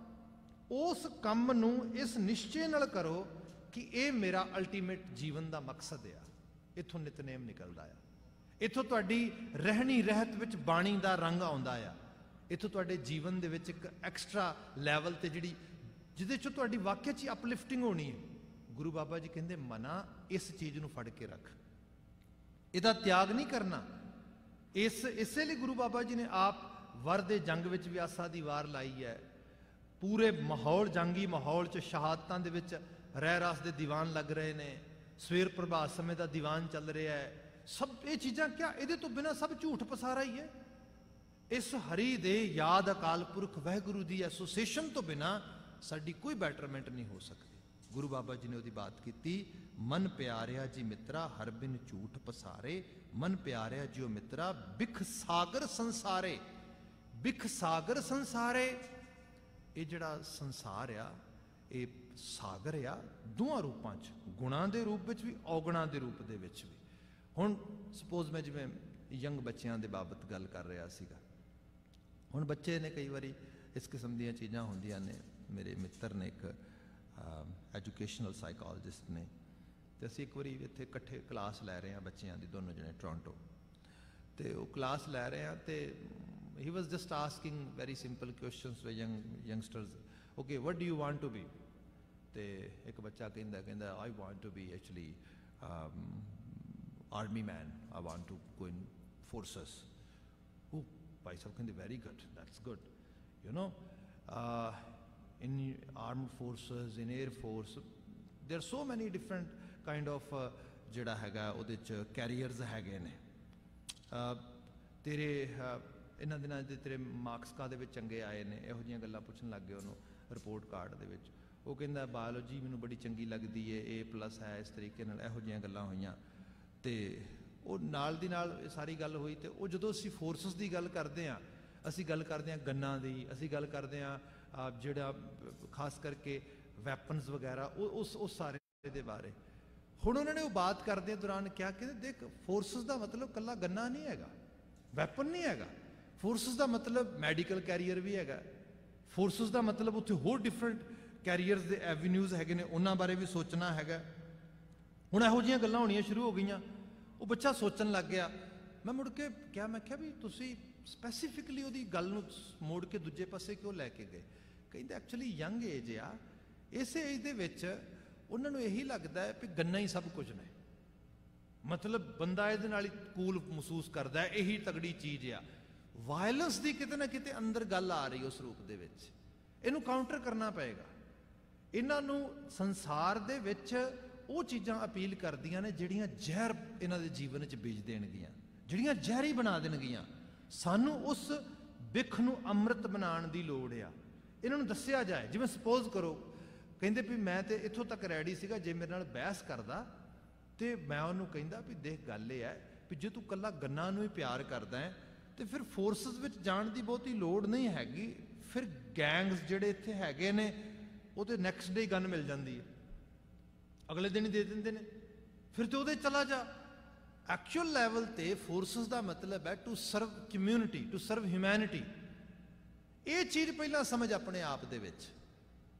ਉਸ ਕੰਮ ਨੂੰ ਇਸ ਨਿਸ਼ਚੇ ਨਾਲ ਕਰੋ ਕਿ ਇਹ ਮੇਰਾ ਅਲਟੀਮੇਟ ਜੀਵਨ ਦਾ ਮਕਸਦ ਆ। ਇੱਥੋਂ ਨਿਤਨੇਮ ਨਿਕਲਦਾ ਆ, ਇੱਥੋਂ ਤੁਹਾਡੀ ਰਹਿਣੀ ਰਹਿਤ ਵਿੱਚ ਬਾਣੀ ਦਾ ਰੰਗ ਆਉਂਦਾ ਆ, ਇੱਥੋਂ ਤੁਹਾਡੇ ਜੀਵਨ ਦੇ ਵਿੱਚ ਇੱਕ ਐਕਸਟਰਾ ਲੈਵਲ ਤੇ ਜਿਹੜੀ ਜਿਹਦੇ 'ਚੋਂ ਤੁਹਾਡੀ ਵਾਕਿਆ 'ਚ ਅਪਲਿਫਟਿੰਗ ਹੋਣੀ ਹੈ। ਗੁਰੂ ਬਾਬਾ ਜੀ ਕਹਿੰਦੇ ਮਨਾ ਇਸ ਚੀਜ਼ ਨੂੰ ਫੜ ਕੇ ਰੱਖ, ਇਹਦਾ ਤਿਆਗ ਨਹੀਂ ਕਰਨਾ। ਇਸ ਇਸੇ ਲਈ ਗੁਰੂ ਬਾਬਾ ਜੀ ਨੇ ਆਪ ਵਰ ਦੇ ਜੰਗ ਵਿੱਚ ਵੀ ਆਸਾ ਦੀ ਵਾਰ ਲਾਈ ਹੈ। ਪੂਰੇ ਮਾਹੌਲ, ਜੰਗੀ ਮਾਹੌਲ 'ਚ ਸ਼ਹਾਦਤਾਂ ਦੇ ਵਿੱਚ ਰਹਿ ਰਾਸ ਦੇ ਦੀਵਾਨ ਲੱਗ ਰਹੇ ਨੇ, ਸਵੇਰ ਪ੍ਰਭਾਤ ਸਮੇਂ ਦਾ ਦੀਵਾਨ ਚੱਲ ਰਿਹਾ ਹੈ। ਸਭ ਇਹ ਚੀਜ਼ਾਂ ਕਿਆ, ਇਹਦੇ ਤੋਂ ਬਿਨਾਂ ਸਭ ਝੂਠ ਪਸਾਰਾ ਹੀ ਹੈ। ਇਸ ਹਰੀ ਦੇ ਯਾਦ ਅਕਾਲ ਪੁਰਖ ਵਾਹਿਗੁਰੂ ਦੀ ਐਸੋਸੀਏਸ਼ਨ ਤੋਂ ਬਿਨਾਂ ਸਾਡੀ ਕੋਈ ਬੈਟਰਮੈਂਟ ਨਹੀਂ ਹੋ ਸਕਦੀ। ਗੁਰੂ ਬਾਬਾ ਜੀ ਨੇ ਉਹਦੀ ਬਾਤ ਕੀਤੀ, ਮਨ ਪਿਆਰਿਆ ਜੀ ਮਿੱਤਰਾ, ਹਰ ਬਿਨ ਝੂਠ ਪਸਾਰੇ। ਮਨ ਪਿਆਰਿਆ ਜਿਉ ਮਿੱਤਰਾ, ਬਿਖ ਸਾਗਰ ਸੰਸਾਰੇ। ਬਿਖ ਸਾਗਰ ਸੰਸਾਰੇ, ਇਹ ਜਿਹੜਾ ਸੰਸਾਰ ਆ ਇਹ ਸਾਗਰ ਆ ਦੋਹਾਂ ਰੂਪਾਂ 'ਚ, ਗੁਣਾਂ ਦੇ ਰੂਪ ਵਿੱਚ ਵੀ, ਔਗਣਾਂ ਦੇ ਰੂਪ ਦੇ ਵਿੱਚ ਵੀ। ਹੁਣ ਸਪੋਜ਼ ਮੈਂ ਜਿਵੇਂ ਯੰਗ ਬੱਚਿਆਂ ਦੇ ਬਾਬਤ ਗੱਲ ਕਰ ਰਿਹਾ ਸੀਗਾ, ਹੁਣ ਬੱਚੇ ਨੇ ਕਈ ਵਾਰੀ ਇਸ ਕਿਸਮ ਦੀਆਂ ਚੀਜ਼ਾਂ ਹੁੰਦੀਆਂ ਨੇ। ਮੇਰੇ ਮਿੱਤਰ ਨੇ ਇੱਕ ਐਜੂਕੇਸ਼ਨਲ ਸਾਈਕੋਲੋਜਿਸਟ ਨੇ, ਅਤੇ ਅਸੀਂ ਇੱਕ ਵਾਰੀ ਇੱਥੇ ਇਕੱਠੇ ਕਲਾਸ ਲੈ ਰਹੇ ਹਾਂ ਬੱਚਿਆਂ ਦੀ, ਦੋਨੋਂ ਜਣੇ ਟੋਰਾਂਟੋ, ਅਤੇ ਉਹ ਕਲਾਸ ਲੈ ਰਹੇ ਹਾਂ ਅਤੇ he was just asking very simple questions to young youngsters. Okay, what do you want to be? ਤੇ ਇੱਕ ਬੱਚਾ ਕਹਿੰਦਾ ਕਹਿੰਦਾ I want to be actually um, army man. I want to go in forces. Oh, Bhai Sahib ਕਹਿੰਦੇ very good, that's good. You know, uh, in armed forces, in air force, there are so many different kind of uh, ਜਿਹੜਾ ਹੈਗਾ ਉਹਦੇ 'ਚ carriers ਹੈਗੇ ਨੇ। ਤੇਰੇ ਇਹਨਾਂ ਦਿਨਾਂ ਦੇ ਤੇਰੇ ਮਾਰਕਸ ਕਾਹਦੇ ਵਿੱਚ ਚੰਗੇ ਆਏ ਨੇ, ਇਹੋ ਜਿਹੀਆਂ ਗੱਲਾਂ ਪੁੱਛਣ ਲੱਗ ਗਏ ਉਹਨੂੰ ਰਿਪੋਰਟ ਕਾਰਡ ਦੇ ਵਿੱਚ। ਉਹ ਕਹਿੰਦਾ ਬਾਇਓਲੋਜੀ ਮੈਨੂੰ ਬੜੀ ਚੰਗੀ ਲੱਗਦੀ ਹੈ, ਏ ਪਲੱਸ ਹੈ, ਇਸ ਤਰੀਕੇ ਨਾਲ ਇਹੋ ਜਿਹੀਆਂ ਗੱਲਾਂ ਹੋਈਆਂ। ਅਤੇ ਉਹ ਨਾਲ ਦੀ ਨਾਲ ਇਹ ਸਾਰੀ ਗੱਲ ਹੋਈ। ਅਤੇ ਉਹ ਜਦੋਂ ਅਸੀਂ ਫੋਰਸਿਸ ਦੀ ਗੱਲ ਕਰਦੇ ਹਾਂ, ਅਸੀਂ ਗੱਲ ਕਰਦੇ ਹਾਂ ਗੰਨਾਂ ਦੀ, ਅਸੀਂ ਗੱਲ ਕਰਦੇ ਹਾਂ ਜਿਹੜਾ ਖਾਸ ਕਰਕੇ ਵੈਪਨਸ ਵਗੈਰਾ, ਉਹ ਉਸ ਉਸ ਸਾਰੇ ਦੇ ਬਾਰੇ। ਹੁਣ ਉਹਨਾਂ ਨੇ ਉਹ ਬਾਤ ਕਰਦੇ ਦੌਰਾਨ ਕਿਹਾ ਕਿ ਦੇਖ, ਫੋਰਸਿਸ ਦਾ ਮਤਲਬ ਇਕੱਲਾ ਗੰਨਾ ਨਹੀਂ ਹੈਗਾ, ਵੈਪਨ ਨਹੀਂ ਹੈਗਾ। ਫੋਰਸਿਸ ਦਾ ਮਤਲਬ ਮੈਡੀਕਲ ਕੈਰੀਅਰ ਵੀ ਹੈਗਾ। ਫੋਰਸਿਸ ਦਾ ਮਤਲਬ ਉੱਥੇ ਹੋਰ ਡਿਫਰੈਂਟ ਕੈਰੀਅਰਸ ਦੇ ਐਵੀਨਿਊਜ਼ ਹੈਗੇ ਨੇ, ਉਹਨਾਂ ਬਾਰੇ ਵੀ ਸੋਚਣਾ ਹੈਗਾ। ਹੁਣ ਇਹੋ ਜਿਹੀਆਂ ਗੱਲਾਂ ਹੋਣੀਆਂ ਸ਼ੁਰੂ ਹੋ ਗਈਆਂ। ਉਹ ਬੱਚਾ ਸੋਚਣ ਲੱਗ ਗਿਆ। ਮੈਂ ਮੁੜ ਕੇ ਕਿਹਾ, ਮੈਂ ਕਿਹਾ ਵੀ ਤੁਸੀਂ ਸਪੈਸੀਫਿਕਲੀ ਉਹਦੀ ਗੱਲ ਨੂੰ ਮੋੜ ਕੇ ਦੂਜੇ ਪਾਸੇ ਕਿਉਂ ਲੈ ਕੇ ਗਏ? ਕਹਿੰਦੇ ਐਕਚੁਅਲੀ ਯੰਗ ਏਜ ਆ, ਇਸੇ ਏਜ ਦੇ ਵਿੱਚ ਉਹਨਾਂ ਨੂੰ ਇਹੀ ਲੱਗਦਾ ਹੈ ਵੀ ਗੰਨਾ ਹੀ ਸਭ ਕੁਝ ਨੇ, ਮਤਲਬ ਬੰਦਾ ਇਹਦੇ ਨਾਲ ਹੀ ਕੂਲ ਮਹਿਸੂਸ ਕਰਦਾ ਹੈ, ਇਹੀ ਤਗੜੀ ਚੀਜ਼ ਆ। ਵਾਇਲੈਂਸ ਦੀ ਕਿਤੇ ਨਾ ਕਿਤੇ ਅੰਦਰ ਗੱਲ ਆ ਰਹੀ ਉਸ ਰੂਪ ਦੇ ਵਿੱਚ। ਇਹਨੂੰ ਕਾਊਂਟਰ ਕਰਨਾ ਪਏਗਾ। ਇਹਨਾਂ ਨੂੰ ਸੰਸਾਰ ਦੇ ਵਿੱਚ ਉਹ ਚੀਜ਼ਾਂ ਅਪੀਲ ਕਰਦੀਆਂ ਨੇ ਜਿਹੜੀਆਂ ਜ਼ਹਿਰ ਇਹਨਾਂ ਦੇ ਜੀਵਨ 'ਚ ਬੀਜ ਦੇਣਗੀਆਂ, ਜਿਹੜੀਆਂ ਜ਼ਹਿਰੀ ਬਣਾ ਦੇਣਗੀਆਂ। ਸਾਨੂੰ ਉਸ ਬਿਖ ਨੂੰ ਅੰਮ੍ਰਿਤ ਬਣਾਉਣ ਦੀ ਲੋੜ ਆ। ਇਹਨਾਂ ਨੂੰ ਦੱਸਿਆ ਜਾਏ, ਜਿਵੇਂ ਸਪੋਜ਼ ਕਰੋ ਕਹਿੰਦੇ ਵੀ ਮੈਂ ਤੇ ਇੱਥੋਂ ਤੱਕ ਰੈਡੀ ਸੀਗਾ, ਜੇ ਮੇਰੇ ਨਾਲ ਬਹਿਸ ਕਰਦਾ ਤੇ ਮੈਂ ਉਹਨੂੰ ਕਹਿੰਦਾ ਵੀ ਦੇਖ ਗੱਲ ਇਹ ਹੈ ਵੀ ਜੇ ਤੂੰ ਇਕੱਲਾ ਗੰਨਾ ਨੂੰ ਹੀ ਪਿਆਰ ਕਰਦਾ ਹੈ ਤੇ ਫਿਰ ਫੋਰਸਿਸ ਵਿੱਚ ਜਾਣ ਦੀ ਬਹੁਤੀ ਲੋੜ ਨਹੀਂ ਹੈਗੀ। ਫਿਰ ਗੈਂਗਸ ਜਿਹੜੇ ਇੱਥੇ ਹੈਗੇ ਨੇ ਉਹ ਤੇ ਨੈਕਸਟ ਡੇ ਗਨ ਮਿਲ ਜਾਂਦੀ ਹੈ, ਅਗਲੇ ਦਿਨ ਹੀ ਦੇ ਦਿੰਦੇ ਨੇ, ਫਿਰ ਤੇ ਉਹਦੇ ਚਲਾ ਜਾ। ਐਕਚੁਅਲ ਲੈਵਲ ਤੇ ਫੋਰਸਿਸ ਦਾ ਮਤਲਬ ਹੈ to serve community, to serve humanity. ਇਹ ਚੀਜ਼ ਪਹਿਲਾਂ ਸਮਝ ਆਪਣੇ ਆਪ ਦੇ ਵਿੱਚ।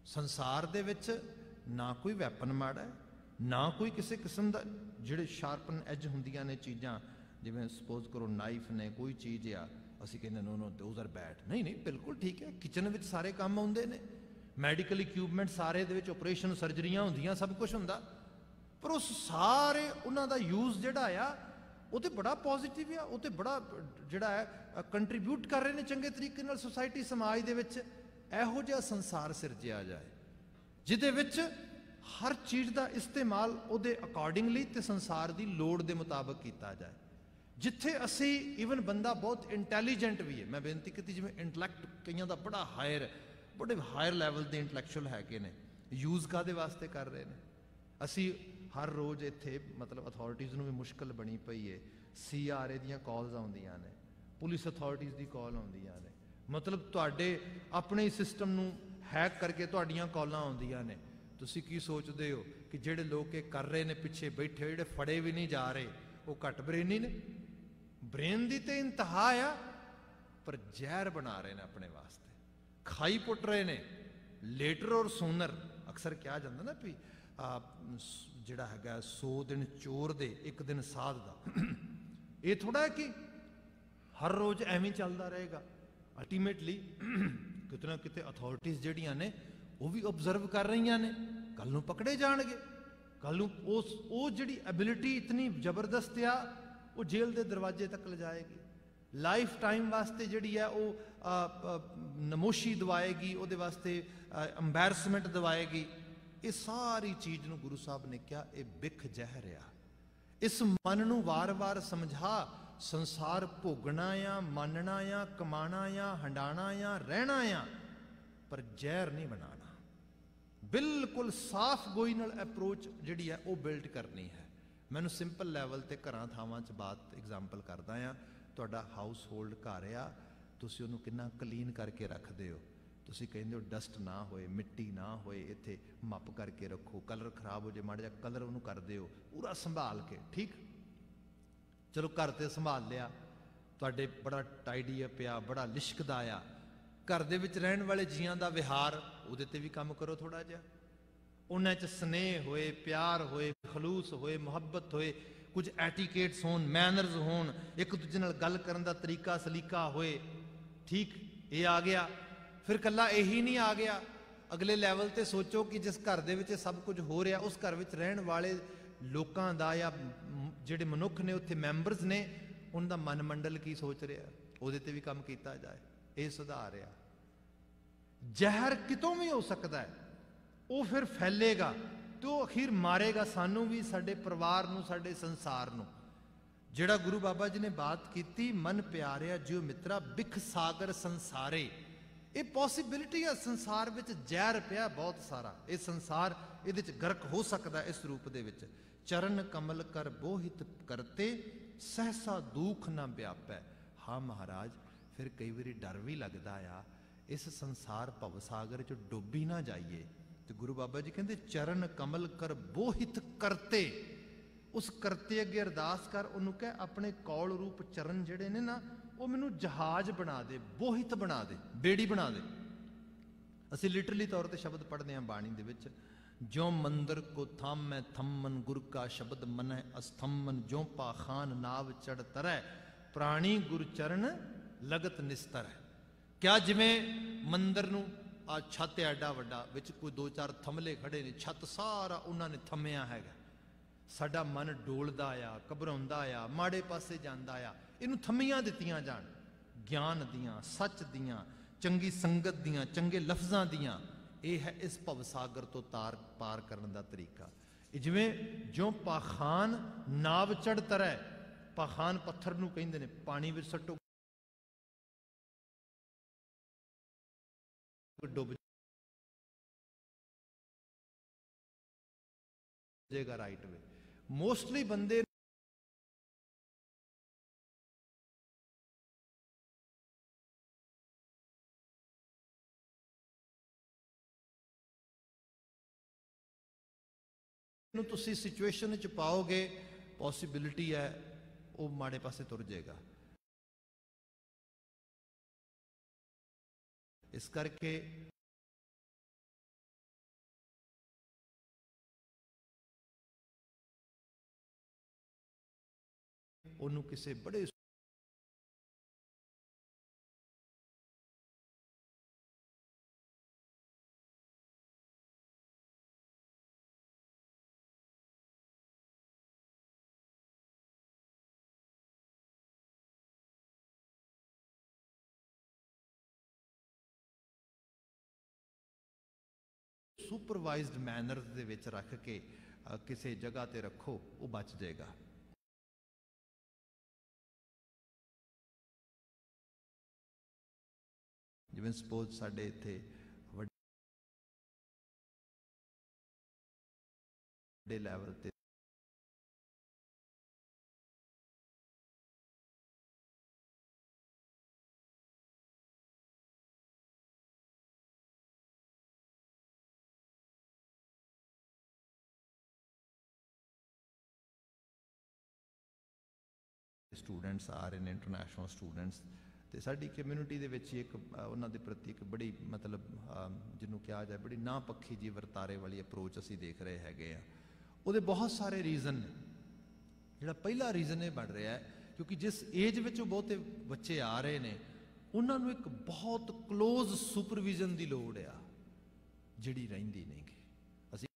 ਸੰਸਾਰ ਦੇ ਵਿੱਚ ਨਾ ਕੋਈ ਵੈਪਨ ਮਾੜਾ ਹੈ, ਨਾ ਕੋਈ ਕਿਸੇ ਕਿਸਮ ਦਾ, ਜਿਹੜੇ ਸ਼ਾਰਪਨ ਐਜ ਹੁੰਦੀਆਂ ਨੇ ਚੀਜ਼ਾਂ, ਜਿਵੇਂ ਸਪੋਜ਼ ਕਰੋ ਨਾਈਫ ਨੇ, ਕੋਈ ਚੀਜ਼ ਆ, ਅਸੀਂ ਕਹਿੰਦੇ no no those are bad. ਨਹੀਂ ਨਹੀਂ, ਬਿਲਕੁਲ ਠੀਕ ਹੈ, ਕਿਚਨ ਵਿੱਚ ਸਾਰੇ ਕੰਮ ਆਉਂਦੇ ਨੇ, ਮੈਡੀਕਲ ਇਕਵਿਪਮੈਂਟ ਸਾਰੇ ਦੇ ਵਿੱਚ, ਆਪਰੇਸ਼ਨ ਸਰਜਰੀਆਂ ਹੁੰਦੀਆਂ, ਸਭ ਕੁਝ ਹੁੰਦਾ, ਪਰ ਉਸ ਸਾਰੇ ਉਹਨਾਂ ਦਾ ਯੂਜ਼ ਜਿਹੜਾ ਆ ਉਹ ਤੇ ਬੜਾ ਪੋਜ਼ਿਟਿਵ ਆ, ਉਹ ਤੇ ਬੜਾ ਜਿਹੜਾ ਹੈ ਕੰਟਰੀਬਿਊਟ ਕਰ ਰਹੇ ਨੇ ਚੰਗੇ ਤਰੀਕੇ ਨਾਲ ਸੋਸਾਇਟੀ ਸਮਾਜ ਦੇ ਵਿੱਚ। ਇਹੋ ਜਿਹਾ ਸੰਸਾਰ ਸਿਰਜਿਆ ਜਾਏ ਜਿਹਦੇ ਵਿੱਚ ਹਰ ਚੀਜ਼ ਦਾ ਇਸਤੇਮਾਲ ਉਹਦੇ ਅਕੋਰਡਿੰਗਲੀ ਤੇ ਸੰਸਾਰ ਦੀ ਲੋੜ ਦੇ ਮੁਤਾਬਕ ਕੀਤਾ ਜਾਏ, ਜਿੱਥੇ ਅਸੀਂ ਈਵਨ ਬੰਦਾ ਬਹੁਤ ਇੰਟੈਲੀਜੈਂਟ ਵੀ ਹੈ। ਮੈਂ ਬੇਨਤੀ ਕੀਤੀ, ਜਿਵੇਂ ਇੰਟਲੈਕਟ ਕਈਆਂ ਦਾ ਬੜਾ ਹਾਇਰ, ਬੜੇ ਹਾਇਰ ਲੈਵਲ ਦੇ ਇੰਟਲੈਕਚੁਅਲ ਹੈਗੇ ਨੇ, ਯੂਜ਼ ਕਾਹਦੇ ਵਾਸਤੇ ਕਰ ਰਹੇ ਨੇ। ਅਸੀਂ ਹਰ ਰੋਜ਼ ਇੱਥੇ ਮਤਲਬ ਅਥਾਰਟੀਜ਼ ਨੂੰ ਵੀ ਮੁਸ਼ਕਲ ਬਣੀ ਪਈ ਹੈ, ਸੀ ਆਰ ਏ ਦੀਆਂ ਕਾਲਸ ਆਉਂਦੀਆਂ ਨੇ, ਪੁਲਿਸ ਅਥਾਰਟੀਜ਼ ਦੀ ਕਾਲ ਆਉਂਦੀਆਂ ਨੇ, ਮਤਲਬ ਤੁਹਾਡੇ ਆਪਣੇ ਸਿਸਟਮ ਨੂੰ ਹੈਕ ਕਰਕੇ ਤੁਹਾਡੀਆਂ ਕਾਲਾਂ ਆਉਂਦੀਆਂ ਨੇ। ਤੁਸੀਂ ਕੀ ਸੋਚਦੇ ਹੋ ਕਿ ਜਿਹੜੇ ਲੋਕ ਇਹ ਕਰ ਰਹੇ ਨੇ ਪਿੱਛੇ ਬੈਠੇ, ਜਿਹੜੇ ਫੜੇ ਵੀ ਨਹੀਂ ਜਾ ਰਹੇ, ਉਹ ਘੱਟ ਬ੍ਰੇਨੀ ਨੇ? ਬ੍ਰੇਨ ਦੀ ਤੇ ਇੰਤਹਾ ਆ, ਪਰ ਜ਼ਹਿਰ ਬਣਾ ਰਹੇ ਨੇ ਆਪਣੇ ਵਾਸਤੇ, ਖਾਈ ਪੁੱਟ ਰਹੇ ਨੇ। ਲੇਟਰ ਔਰ ਸੂਨਰ, ਅਕਸਰ ਕਿਹਾ ਜਾਂਦਾ ਨਾ ਵੀ ਜਿਹੜਾ ਹੈਗਾ ਸੌ ਦਿਨ ਚੋਰ ਦੇ ਇੱਕ ਦਿਨ ਸਾਧ ਦਾ। ਇਹ ਥੋੜਾ ਹੈ ਕਿ ਹਰ ਰੋਜ਼ ਐਵੇਂ ਚੱਲਦਾ ਰਹੇਗਾ। ਅਲਟੀਮੇਟਲੀ ਕਿਤੇ ਨਾ ਕਿਤੇ ਅਥਾਰਟੀਜ਼ ਜਿਹੜੀਆਂ ਨੇ ਉਹ ਵੀ ਓਬਜ਼ਰਵ ਕਰ ਰਹੀਆਂ ਨੇ, ਕੱਲ ਨੂੰ ਪਕੜੇ ਜਾਣਗੇ, ਕੱਲ ਨੂੰ ਉਸ ਉਹ ਜਿਹੜੀ ਐਬਿਲਿਟੀ ਇਤਨੀ ਜ਼ਬਰਦਸਤ ਆ, ਉਹ ਜੇਲ੍ਹ ਦੇ ਦਰਵਾਜ਼ੇ ਤੱਕ ਲਿਜਾਏਗੀ, ਲਾਈਫ ਟਾਈਮ ਵਾਸਤੇ ਜਿਹੜੀ ਹੈ ਉਹ ਨਮੋਸ਼ੀ ਦਵਾਏਗੀ, ਉਹਦੇ ਵਾਸਤੇ ਅੰਬੈਰਸਮੈਂਟ ਦਵਾਏਗੀ। ਇਹ ਸਾਰੀ ਚੀਜ਼ ਨੂੰ ਗੁਰੂ ਸਾਹਿਬ ਨੇ ਕਿਹਾ ਇਹ ਬਿਖ ਜ਼ਹਿਰ ਆ। ਇਸ ਮਨ ਨੂੰ ਵਾਰ-ਵਾਰ ਸਮਝਾ, ਸੰਸਾਰ ਭੋਗਣਾ ਆ, ਮੰਨਣਾ ਆ, ਕਮਾਣਾ ਆ, ਹੰਡਾਣਾ ਆ, ਰਹਿਣਾ ਆ, ਪਰ ਜ਼ਹਿਰ ਨਹੀਂ ਬਣਾਉਣਾ। ਬਿਲਕੁਲ ਸਾਫ਼ ਗੋਈ ਨਾਲ ਅਪਰੋਚ ਜਿਹੜੀ ਹੈ ਉਹ ਬਿਲਡ ਕਰਨੀ ਹੈ। ਮੈਨੂੰ ਸਿੰਪਲ ਲੈਵਲ ਤੇ ਘਰਾਂ ਥਾਵਾਂ 'ਚ ਬਾਤ ਐਗਜ਼ਾਮਪਲ ਕਰਦਾ ਆ। ਤੁਹਾਡਾ ਹਾਊਸ ਹੋਲਡ ਘਰ ਆ, ਤੁਸੀਂ ਉਹਨੂੰ ਕਿੰਨਾ ਕਲੀਨ ਕਰਕੇ ਰੱਖਦੇ ਹੋ। ਤੁਸੀਂ ਕਹਿੰਦੇ ਹੋ ਡਸਟ ਨਾ ਹੋਏ, ਮਿੱਟੀ ਨਾ ਹੋਏ, ਇੱਥੇ ਮੱਪ ਕਰਕੇ ਰੱਖੋ, ਕਲਰ ਖਰਾਬ ਹੋ ਜਾਏ ਮਾੜਾ ਜਿਹਾ ਕਲਰ ਉਹਨੂੰ ਕਰਦੇ ਹੋ ਪੂਰਾ ਸੰਭਾਲ ਕੇ, ਠੀਕ। ਚਲੋ ਘਰ ਤੇ ਸੰਭਾਲ ਲਿਆ, ਤੁਹਾਡੇ ਬੜਾ ਟਾਈਡੀ ਆ ਪਿਆ, ਬੜਾ ਲਿਸ਼ਕਦਾ ਆ। ਘਰ ਦੇ ਵਿੱਚ ਰਹਿਣ ਵਾਲੇ ਜੀਆਂ ਦਾ ਵਿਹਾਰ, ਉਹਦੇ ਤੇ ਵੀ ਕੰਮ ਕਰੋ ਥੋੜਾ ਜਿਹਾ। ਉਹਨਾਂ 'ਚ ਸਨੇਹ ਹੋਏ, ਪਿਆਰ ਹੋਏ, ਖਲੂਸ ਹੋਏ, ਮੁਹੱਬਤ ਹੋਏ, ਕੁਝ ਐਟੀਕੇਟਸ ਹੋਣ, ਮੈਨਰਸ ਹੋਣ, ਇੱਕ ਦੂਜੇ ਨਾਲ ਗੱਲ ਕਰਨ ਦਾ ਤਰੀਕਾ ਸਲੀਕਾ ਹੋਏ, ਠੀਕ। ਇਹ ਆ ਗਿਆ। ਫਿਰ ਕੱਲਾ ਇਹੀ ਨਹੀਂ ਆ ਗਿਆ, ਅਗਲੇ ਲੈਵਲ ਤੇ ਸੋਚੋ ਕਿ ਜਿਸ ਘਰ ਦੇ ਵਿੱਚ ਸਭ ਕੁਝ ਹੋ ਰਿਹਾ, ਉਸ ਘਰ ਵਿੱਚ ਰਹਿਣ ਵਾਲੇ ਲੋਕਾਂ ਦਾ ਜਾਂ ਜਿਹੜੇ ਮਨੁੱਖ ਨੇ ਉੱਥੇ ਮੈਂਬਰਸ ਨੇ, ਉਹਨਾਂ ਦਾ ਮਨ ਮੰਡਲ ਕੀ ਸੋਚ ਰਿਹਾ, ਉਹਦੇ ਤੇ ਵੀ ਕੰਮ ਕੀਤਾ ਜਾਏ। ਇਹ ਸੁਧਾਰ ਆ। ਜ਼ਹਿਰ ਕਿਤੋਂ ਵੀ ਹੋ ਸਕਦਾ ਹੈ, ਉਹ ਫਿਰ ਫੈਲੇਗਾ ਤੇ ਉਹ ਅਖੀਰ ਮਾਰੇਗਾ ਸਾਨੂੰ ਵੀ, ਸਾਡੇ ਪਰਿਵਾਰ ਨੂੰ, ਸਾਡੇ ਸੰਸਾਰ ਨੂੰ। ਜਿਹੜਾ ਗੁਰੂ ਬਾਬਾ ਜੀ ਨੇ ਬਾਤ ਕੀਤੀ, ਮਨ ਪਿਆਰਿਆ ਜਿਉ ਮਿੱਤਰਾ ਬਿਖ ਸਾਗਰ ਸੰਸਾਰੇ, ਇਹ ਪੋਸੀਬਿਲਿਟੀ ਆ। ਸੰਸਾਰ ਵਿੱਚ ਜ਼ਹਿਰ ਪਿਆ ਬਹੁਤ ਸਾਰਾ, ਇਹ ਸੰਸਾਰ ਇਹਦੇ 'ਚ ਗਰਕ ਹੋ ਸਕਦਾ ਇਸ ਰੂਪ ਦੇ ਵਿੱਚ। ਚਰਨ ਕਮਲ ਕਰ ਬੋਹਿਤ ਕਰਤੇ ਸਹਸਾ ਦੁੱਖ ਨਾ ਵਿਆਪੈ। ਹਾਂ ਮਹਾਰਾਜ, ਫਿਰ ਕਈ ਵਾਰੀ ਡਰ ਵੀ ਲੱਗਦਾ ਆ, ਇਸ ਸੰਸਾਰ ਭਵ ਸਾਗਰ 'ਚ ਡੁੱਬੀ ਨਾ ਜਾਈਏ। ਤੇ ਗੁਰੂ ਬਾਬਾ ਜੀ ਕਹਿੰਦੇ ਚਰਨ ਕਮਲ ਕਰ ਬੋਹਿਤ ਕਰਤੇ, ਉਸ ਕਰਤੇ ਅੱਗੇ ਅਰਦਾਸ ਕਰ, ਉਹਨੂੰ ਕਹਿ ਆਪਣੇ ਕੌਲ ਰੂਪ ਚਰਨ ਜਿਹੜੇ ਨੇ ਨਾ, ਉਹ ਮੈਨੂੰ ਜਹਾਜ਼ ਬਣਾ ਦੇ, ਬੋਹਿਤ ਬਣਾ ਦੇ, ਬੇੜੀ ਬਣਾ ਦੇ। ਅਸੀਂ ਲਿਟਰਲੀ ਤੌਰ ਤੇ ਸ਼ਬਦ ਪੜ੍ਹਦੇ ਹਾਂ ਬਾਣੀ ਦੇ ਵਿੱਚ, ਜੋ ਮੰਦਰ ਕੋ ਥਾਮੈ ਥੰਮਨ ਗੁਰ ਕਾ ਸ਼ਬਦ ਮਨੈ ਅਸਥੰਮਨ, ਜੋ ਪਾਖਾਨ ਨਾਵ ਚੜ ਤਰੈ ਪ੍ਰਾਣੀ ਗੁਰ ਚਰਨ ਲਗਤ ਨਿਸਤਰ। ਕਿਆ ਜਿਵੇਂ ਮੰਦਰ ਨੂੰ ਆ ਛੱਤ ਐਡਾ ਵੱਡਾ, ਵਿੱਚ ਕੋਈ ਦੋ ਚਾਰ ਥੰਮਲੇ ਖੜੇ ਨੇ, ਛੱਤ ਸਾਰਾ ਉਹਨਾਂ ਨੇ ਥੰਮਿਆ ਹੈਗਾ। ਸਾਡਾ ਮਨ ਡੋਲਦਾ ਆ, ਘਬਰਾਉਂਦਾ ਆ, ਮਾੜੇ ਪਾਸੇ ਜਾਂਦਾ ਆ, ਇਹਨੂੰ ਥੰਮੀਆਂ ਦਿੱਤੀਆਂ ਜਾਣ, ਗਿਆਨ ਦੀਆਂ, ਸੱਚ ਦੀਆਂ, ਚੰਗੀ ਸੰਗਤ ਦੀਆਂ, ਚੰਗੇ ਲਫ਼ਜ਼ਾਂ ਦੀਆਂ। ਇਹ ਹੈ ਇਸ ਭਵ ਸਾਗਰ ਤੋਂ ਤਾਰ ਪਾਰ ਕਰਨ ਦਾ ਤਰੀਕਾ। ਇਹ ਜਿਵੇਂ ਜੋ ਪਾਖਾਨ ਨਾਵ ਚੜ ਤਰੈ, ਪਾਖਾਨ ਪੱਥਰ ਨੂੰ ਕਹਿੰਦੇ ਨੇ, ਪਾਣੀ ਵਿੱਚ ਸੱਟੋ ਡੁੱਬ ਜਾਏਗਾ, ਰਾਈਟ ਵੇ। ਮੋਸਟਲੀ ਬੰਦੇ ਨੂੰ ਤੁਸੀਂ ਸਿਚੁਏਸ਼ਨ 'ਚ ਪਾਓਗੇ, ਪੋਸੀਬਿਲਿਟੀ ਹੈ ਉਹ ਮਾੜੇ ਪਾਸੇ ਤੁਰ ਜਾਏਗਾ। ਇਸ ਕਰਕੇ ਉਹਨੂੰ ਕਿਸੇ ਬੜੇ ਸੁਪਰਵਾਈਜ਼ਡ ਮੈਨਰ ਦੇ ਵਿੱਚ ਰੱਖ ਕੇ ਕਿਸੇ ਜਗ੍ਹਾ ਤੇ ਰੱਖੋ, ਉਹ ਬਚ ਜਾਏਗਾ। ਜਿਵੇਂ ਸਪੋਜ਼ ਸਾਡੇ ਇੱਥੇ ਵੱਡੇ ਲੈਵਲ ਤੇ ਸਟੂਡੈਂਟਸ ਆ ਰਹੇ ਨੇ, ਇੰਟਰਨੈਸ਼ਨਲ ਸਟੂਡੈਂਟਸ, ਤੇ ਸਾਡੀ ਕਮਿਊਨਿਟੀ ਦੇ ਵਿੱਚ ਇੱਕ ਉਹਨਾਂ ਦੇ ਪ੍ਰਤੀ ਇੱਕ ਬੜੀ ਮਤਲਬ ਜਿਹਨੂੰ ਕਿਹਾ ਜਾਏ ਬੜੀ ਨਾ ਪੱਖੀ ਜੀ ਵਰਤਾਰੇ ਵਾਲੀ ਅਪਰੋਚ ਅਸੀਂ ਦੇਖ ਰਹੇ ਹੈਗੇ ਆ। ਉਹਦੇ ਬਹੁਤ ਸਾਰੇ ਰੀਜ਼ਨ ਨੇ। ਜਿਹੜਾ ਪਹਿਲਾ ਰੀਜ਼ਨ ਇਹ ਬਣ ਰਿਹਾ ਹੈ ਕਿਉਂਕਿ ਜਿਸ ਏਜ ਵਿੱਚ ਉਹ ਬਹੁਤੇ ਬੱਚੇ ਆ ਰਹੇ ਨੇ, ਉਹਨਾਂ ਨੂੰ ਇੱਕ ਬਹੁਤ ਕਲੋਜ਼ ਸੁਪਰਵਿਜ਼ਨ ਦੀ ਲੋੜ ਆ ਜਿਹੜੀ ਰਹਿੰਦੀ ਨਹੀਂ ਗੀ। ਅਸੀਂ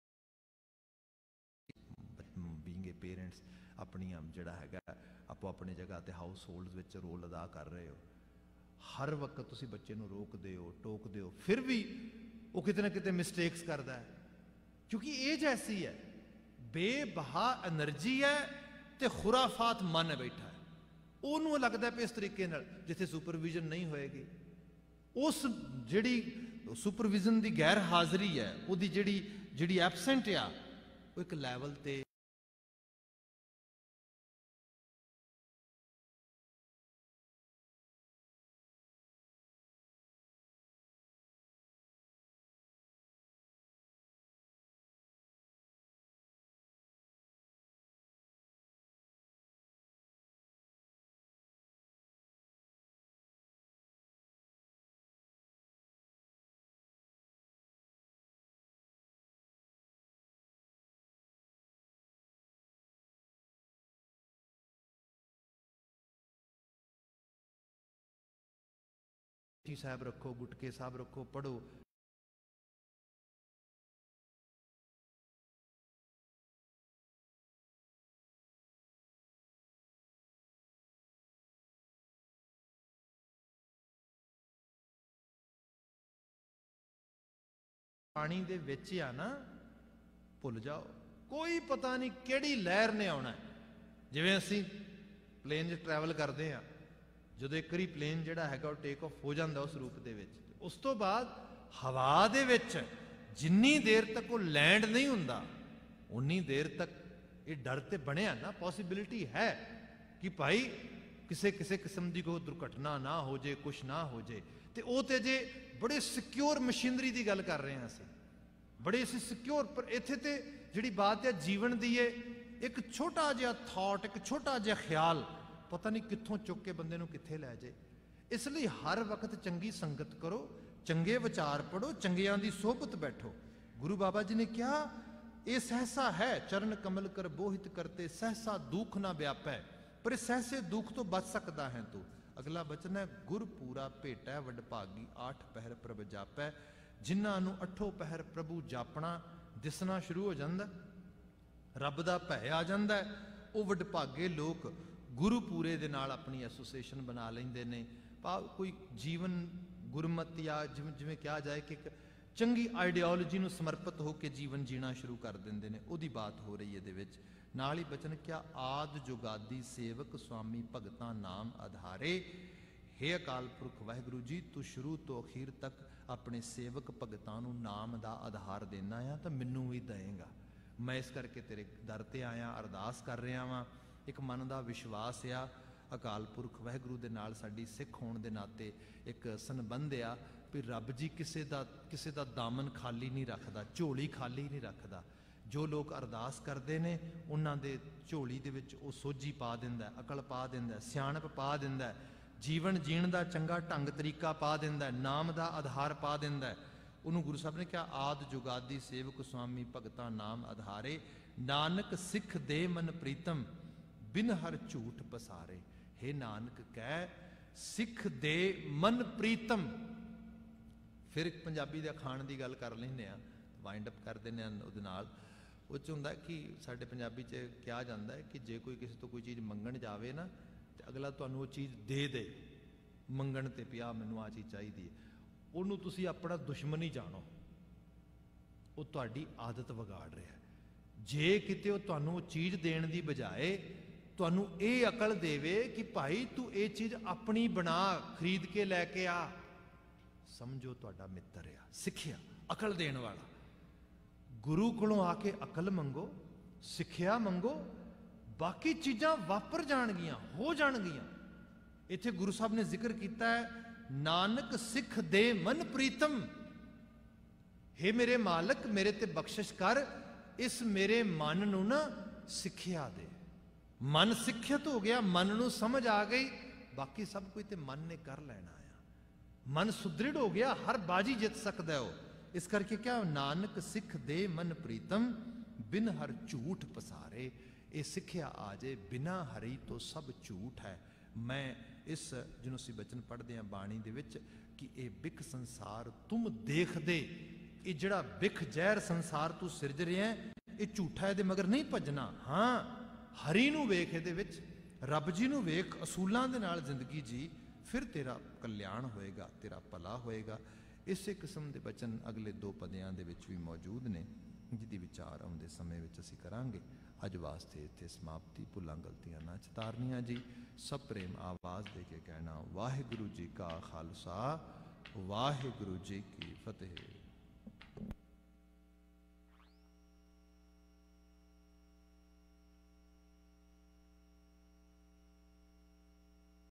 ਬੀਇੰਗ ਏ ਪੇਰੈਂਟਸ ਆਪਣੀਆਂ ਜਿਹੜਾ ਹੈਗਾ ਆਪੋ ਆਪਣੀ ਜਗ੍ਹਾ ਤੇ ਹਾਊਸ ਹੋਲਡ ਵਿੱਚ ਰੋਲ ਅਦਾ ਕਰ ਰਹੇ ਹੋ। ਹਰ ਵਕਤ ਤੁਸੀਂ ਬੱਚੇ ਨੂੰ ਰੋਕਦੇ ਹੋ, ਟੋਕਦੇ ਹੋ, ਫਿਰ ਵੀ ਉਹ ਕਿਤੇ ਨਾ ਕਿਤੇ ਮਿਸਟੇਕਸ ਕਰਦਾ ਹੈ ਕਿਉਂਕਿ ਏਜ ਐਸੀ ਹੈ, ਬੇਬਹਾ એનર્ਜੀ ਹੈ ਤੇ ਖੁਰਾਫਾਤ ਮਨ ਬੈਠਾ ਹੈ। ਉਹਨੂੰ ਲੱਗਦਾ ਵੀ ਇਸ ਤਰੀਕੇ ਨਾਲ ਜਿੱਥੇ ਸੁਪਰਵਿਜ਼ਨ ਨਹੀਂ ਹੋਏਗੀ, ਉਸ ਜਿਹੜੀ ਸੁਪਰਵਿਜ਼ਨ ਦੀ ਗੈਰ ਹਾਜ਼ਰੀ ਹੈ, ਉਹਦੀ ਜਿਹੜੀ ਜਿਹੜੀ ਐਬਸੈਂਟ ਆ, ਉਹ ਇੱਕ ਲੈਵਲ ਤੇ ਸਾਹਿਬ ਰੱਖੋ, ਗੁਟਕੇ ਸਾਹਿਬ ਰੱਖੋ, ਪੜ੍ਹੋ। ਪਾਣੀ ਦੇ ਵਿੱਚ ਆ ਨਾ, ਭੁੱਲ ਜਾਓ, ਕੋਈ ਪਤਾ ਨਹੀਂ ਕਿਹੜੀ ਲਹਿਰ ਨੇ ਆਉਣਾ। ਜਿਵੇਂ ਅਸੀਂ ਪਲੇਨ 'ਚ ਟਰੈਵਲ ਕਰਦੇ ਆ, ਜਦੋਂ ਇੱਕ ਵਾਰੀ ਪਲੇਨ ਜਿਹੜਾ ਹੈਗਾ ਉਹ ਟੇਕ ਆਫ ਹੋ ਜਾਂਦਾ ਉਸ ਰੂਪ ਦੇ ਵਿੱਚ, ਉਸ ਤੋਂ ਬਾਅਦ ਹਵਾ ਦੇ ਵਿੱਚ ਜਿੰਨੀ ਦੇਰ ਤੱਕ ਉਹ ਲੈਂਡ ਨਹੀਂ ਹੁੰਦਾ ਉਨੀ ਦੇਰ ਤੱਕ ਇਹ ਡਰ ਤੇ ਬਣਿਆ ਨਾ, ਪੋਸੀਬਿਲਿਟੀ ਹੈ ਕਿ ਭਾਈ ਕਿਸੇ ਕਿਸੇ ਕਿਸਮ ਦੀ ਕੋਈ ਦੁਰਘਟਨਾ ਨਾ ਹੋ ਜੇ, ਕੁਛ ਨਾ ਹੋ ਜੇ। ਤੇ ਉਹ ਤੇ ਜੇ ਬੜੇ ਸਿਕਿਉਰ ਮਸ਼ੀਨਰੀ ਦੀ ਗੱਲ ਕਰ ਰਹੇ ਹਾਂ ਅਸੀਂ, ਬੜੇ ਅਸੀਂ ਸਿਕਿਉਰ, ਪਰ ਇੱਥੇ ਤੇ ਜਿਹੜੀ ਬਾਤ ਹੈ ਜੀਵਨ ਦੀ ਏ, ਇੱਕ ਛੋਟਾ ਜਿਹਾ ਥਾਟ, ਇੱਕ ਛੋਟਾ ਜਿਹਾ ਖਿਆਲ ਪਤਾ ਨਹੀਂ ਕਿੱਥੋਂ ਚੁੱਕ ਕੇ ਬੰਦੇ ਨੂੰ ਕਿੱਥੇ ਲੈ ਜਾਏ। ਇਸ ਲਈ ਹਰ ਵਕਤ ਚੰਗੀ ਸੰਗਤ ਕਰੋ, ਚੰਗੇ ਵਿਚਾਰ ਪੜੋ, ਚੰਗਿਆਂ ਦੀ ਸੋਹਬਤ ਬੈਠੋ। ਗੁਰੂ ਬਾਬਾ ਜੀ ਨੇ ਕਿਹਾ ਇਹ ਸਹਸਾ ਹੈ ਚਰਨ ਕਮਲ ਕਰ ਬੋਹਿਤ ਕਰਤੇ, ਸਹਸਾ ਦੁੱਖ ਨਾ ਵਿਆਪੈ, ਪਰ ਸਹਸੇ ਦੁੱਖ ਤੋਂ ਬਚ ਸਕਦਾ ਹੈ ਤੂੰ। ਅਗਲਾ ਬਚਨ ਹੈ ਗੁਰ ਪੂਰਾ ਭੇਟੈ ਵਡਭਾਗੀ, ਆਠ ਪਹਿਰ ਪ੍ਰਭ ਜਾਪੈ। ਜਿਨ੍ਹਾਂ ਨੂੰ ਅੱਠੋਂ ਪਹਿਰ ਪ੍ਰਭੂ ਜਾਪਣਾ ਦਿਸਣਾ ਸ਼ੁਰੂ ਹੋ ਜਾਂਦਾ, ਰੱਬ ਦਾ ਭੈ ਆ ਜਾਂਦਾ, ਉਹ ਵਡਭਾਗੇ ਲੋਕ ਗੁਰੂ ਪੂਰੇ ਦੇ ਨਾਲ ਆਪਣੀ ਐਸੋਸੀਏਸ਼ਨ ਬਣਾ ਲੈਂਦੇ ਨੇ। ਭਾਵ ਕੋਈ ਜੀਵਨ ਗੁਰਮਤਿ ਜਾਂ ਜਿਵੇਂ ਜਿਵੇਂ ਕਿਹਾ ਜਾਏ ਕਿ ਇੱਕ ਚੰਗੀ ਆਈਡੀਓਲੋਜੀ ਨੂੰ ਸਮਰਪਿਤ ਹੋ ਕੇ ਜੀਵਨ ਜੀਣਾ ਸ਼ੁਰੂ ਕਰ ਦਿੰਦੇ ਨੇ, ਉਹਦੀ ਬਾਤ ਹੋ ਰਹੀ ਇਹਦੇ ਵਿੱਚ। ਨਾਲ ਹੀ ਬਚਨ ਕਿਹਾ ਆਦ ਜੁਗਾਦੀ ਸੇਵਕ ਸੁਆਮੀ ਭਗਤਾਂ ਨਾਮ ਆਧਾਰੇ। ਹੇ ਅਕਾਲ ਪੁਰਖ ਵਾਹਿਗੁਰੂ ਜੀ, ਤੂੰ ਸ਼ੁਰੂ ਤੋਂ ਅਖੀਰ ਤੱਕ ਆਪਣੇ ਸੇਵਕ ਭਗਤਾਂ ਨੂੰ ਨਾਮ ਦਾ ਆਧਾਰ ਦੇਣਾ ਆ, ਤਾਂ ਮੈਨੂੰ ਵੀ ਦੇਏਗਾ। ਮੈਂ ਇਸ ਕਰਕੇ ਤੇਰੇ ਦਰ ਤੇ ਆਇਆ, ਅਰਦਾਸ ਕਰ ਰਿਹਾ ਵਾਂ। ਇੱਕ ਮਨ ਦਾ ਵਿਸ਼ਵਾਸ ਆ ਅਕਾਲ ਪੁਰਖ ਵਾਹਿਗੁਰੂ ਦੇ ਨਾਲ, ਸਾਡੀ ਸਿੱਖ ਹੋਣ ਦੇ ਨਾਤੇ ਇੱਕ ਸੰਬੰਧ ਆ ਵੀ ਰੱਬ ਜੀ ਕਿਸੇ ਦਾ ਕਿਸੇ ਦਾ ਦਾਮਨ ਖਾਲੀ ਨਹੀਂ ਰੱਖਦਾ, ਝੋਲੀ ਖਾਲੀ ਨਹੀਂ ਰੱਖਦਾ। ਜੋ ਲੋਕ ਅਰਦਾਸ ਕਰਦੇ ਨੇ ਉਹਨਾਂ ਦੇ ਝੋਲੀ ਦੇ ਵਿੱਚ ਉਹ ਸੋਝੀ ਪਾ ਦਿੰਦਾ, ਅਕਲ ਪਾ ਦਿੰਦਾ, ਸਿਆਣਪ ਪਾ ਦਿੰਦਾ, ਜੀਵਨ ਜੀਣ ਦਾ ਚੰਗਾ ਢੰਗ ਤਰੀਕਾ ਪਾ ਦਿੰਦਾ, ਨਾਮ ਦਾ ਆਧਾਰ ਪਾ ਦਿੰਦਾ। ਉਹਨੂੰ ਗੁਰੂ ਸਾਹਿਬ ਨੇ ਕਿਹਾ ਆਦ ਜੁਗਾਦੀ ਸੇਵਕ ਸੁਆਮੀ ਭਗਤਾਂ ਨਾਮ ਆਧਾਰੇ। ਨਾਨਕ ਸਿੱਖ ਦੇ ਮਨ ਪ੍ਰੀਤਮ, बिन हर झूठ पसारे। हे नानक कह सिख दे मन प्रीतम। फिर एक पंजाबी दे खाण की गल कर लेंगे, वाइंड अप कर देने उहदे नाल। उह च हुंदा कि साडे पंजाबी च कहा जाता है कि जे कोई किसी तो कोई चीज़ मंगण जावे ना, तो अगला तुहानूं वो चीज़ दे दे मंगण ते पिया मैनूं आ चीज़ चाहिदी है, उहनूं तुसीं अपना दुश्मन ही जाणो, वो तुहाडी आदत विगाड़ रहा है। जे किते वो तुहानूं वो चीज़ देण दी बजाए तुहानूं ये अकल देवे कि भाई तू ये चीज़ अपनी बना, खरीद के लैके आ, समझो तुहाडा मित्र आ, सिੱਖਿਆ अकल देण वाला। गुरु कोलों आके अकल मंगो, सिੱਖਿਆ मंगो, बाकी चीज़ां वापर जाणगियां, हो जाणगियां। इत्थे गुरु साहब ने जिक्र किया है, नानक सिख दे मन प्रीतम। हे मेरे मालक, मेरे ते बख्शिश कर, इस मेरे मन नूं ना सिੱਖਿਆ दे। मन सिੱਖਿਅਤ हो गया, मन नूं समझ आ गई, बाकी सब कुछ ते मन ने कर लेना है। मन सुदृढ़ हो गया, हर बाजी जित सकता है वो। इस करके क्या, नानक सिख दे मन प्रीतम, बिन हर झूठ पसारे। ये सिੱਖਿਆ आ जाए, बिना हरी तो सब झूठ है। मैं इस जिन्हों असीं बचन पढ़ते हैं बाणी दे विच कि ये बिख संसार तुम देख दे, ये जिहड़ा बिख जहर संसार तू सिरज रहा है, ये झूठा, ये मगर नहीं भजना। हाँ, हरी नूं वेख, इहदे विच रब जी नूं वेख, असूलां दे नाल जिंदगी जी, फिर तेरा कल्याण होएगा, तेरा भला होएगा। इसे किस्म के बचन अगले दो पदियां दे विच भी मौजूद ने, जिहदी विचार आउंदे समय विच असीं करांगे। अज वास्ते इत्थे समाप्ति। भुलां गलतियां ना चितारनियां जी। सब प्रेम आवाज़ दे के कहना, वाहिगुरू जी का खालसा, वाहिगुरू जी की फतेह।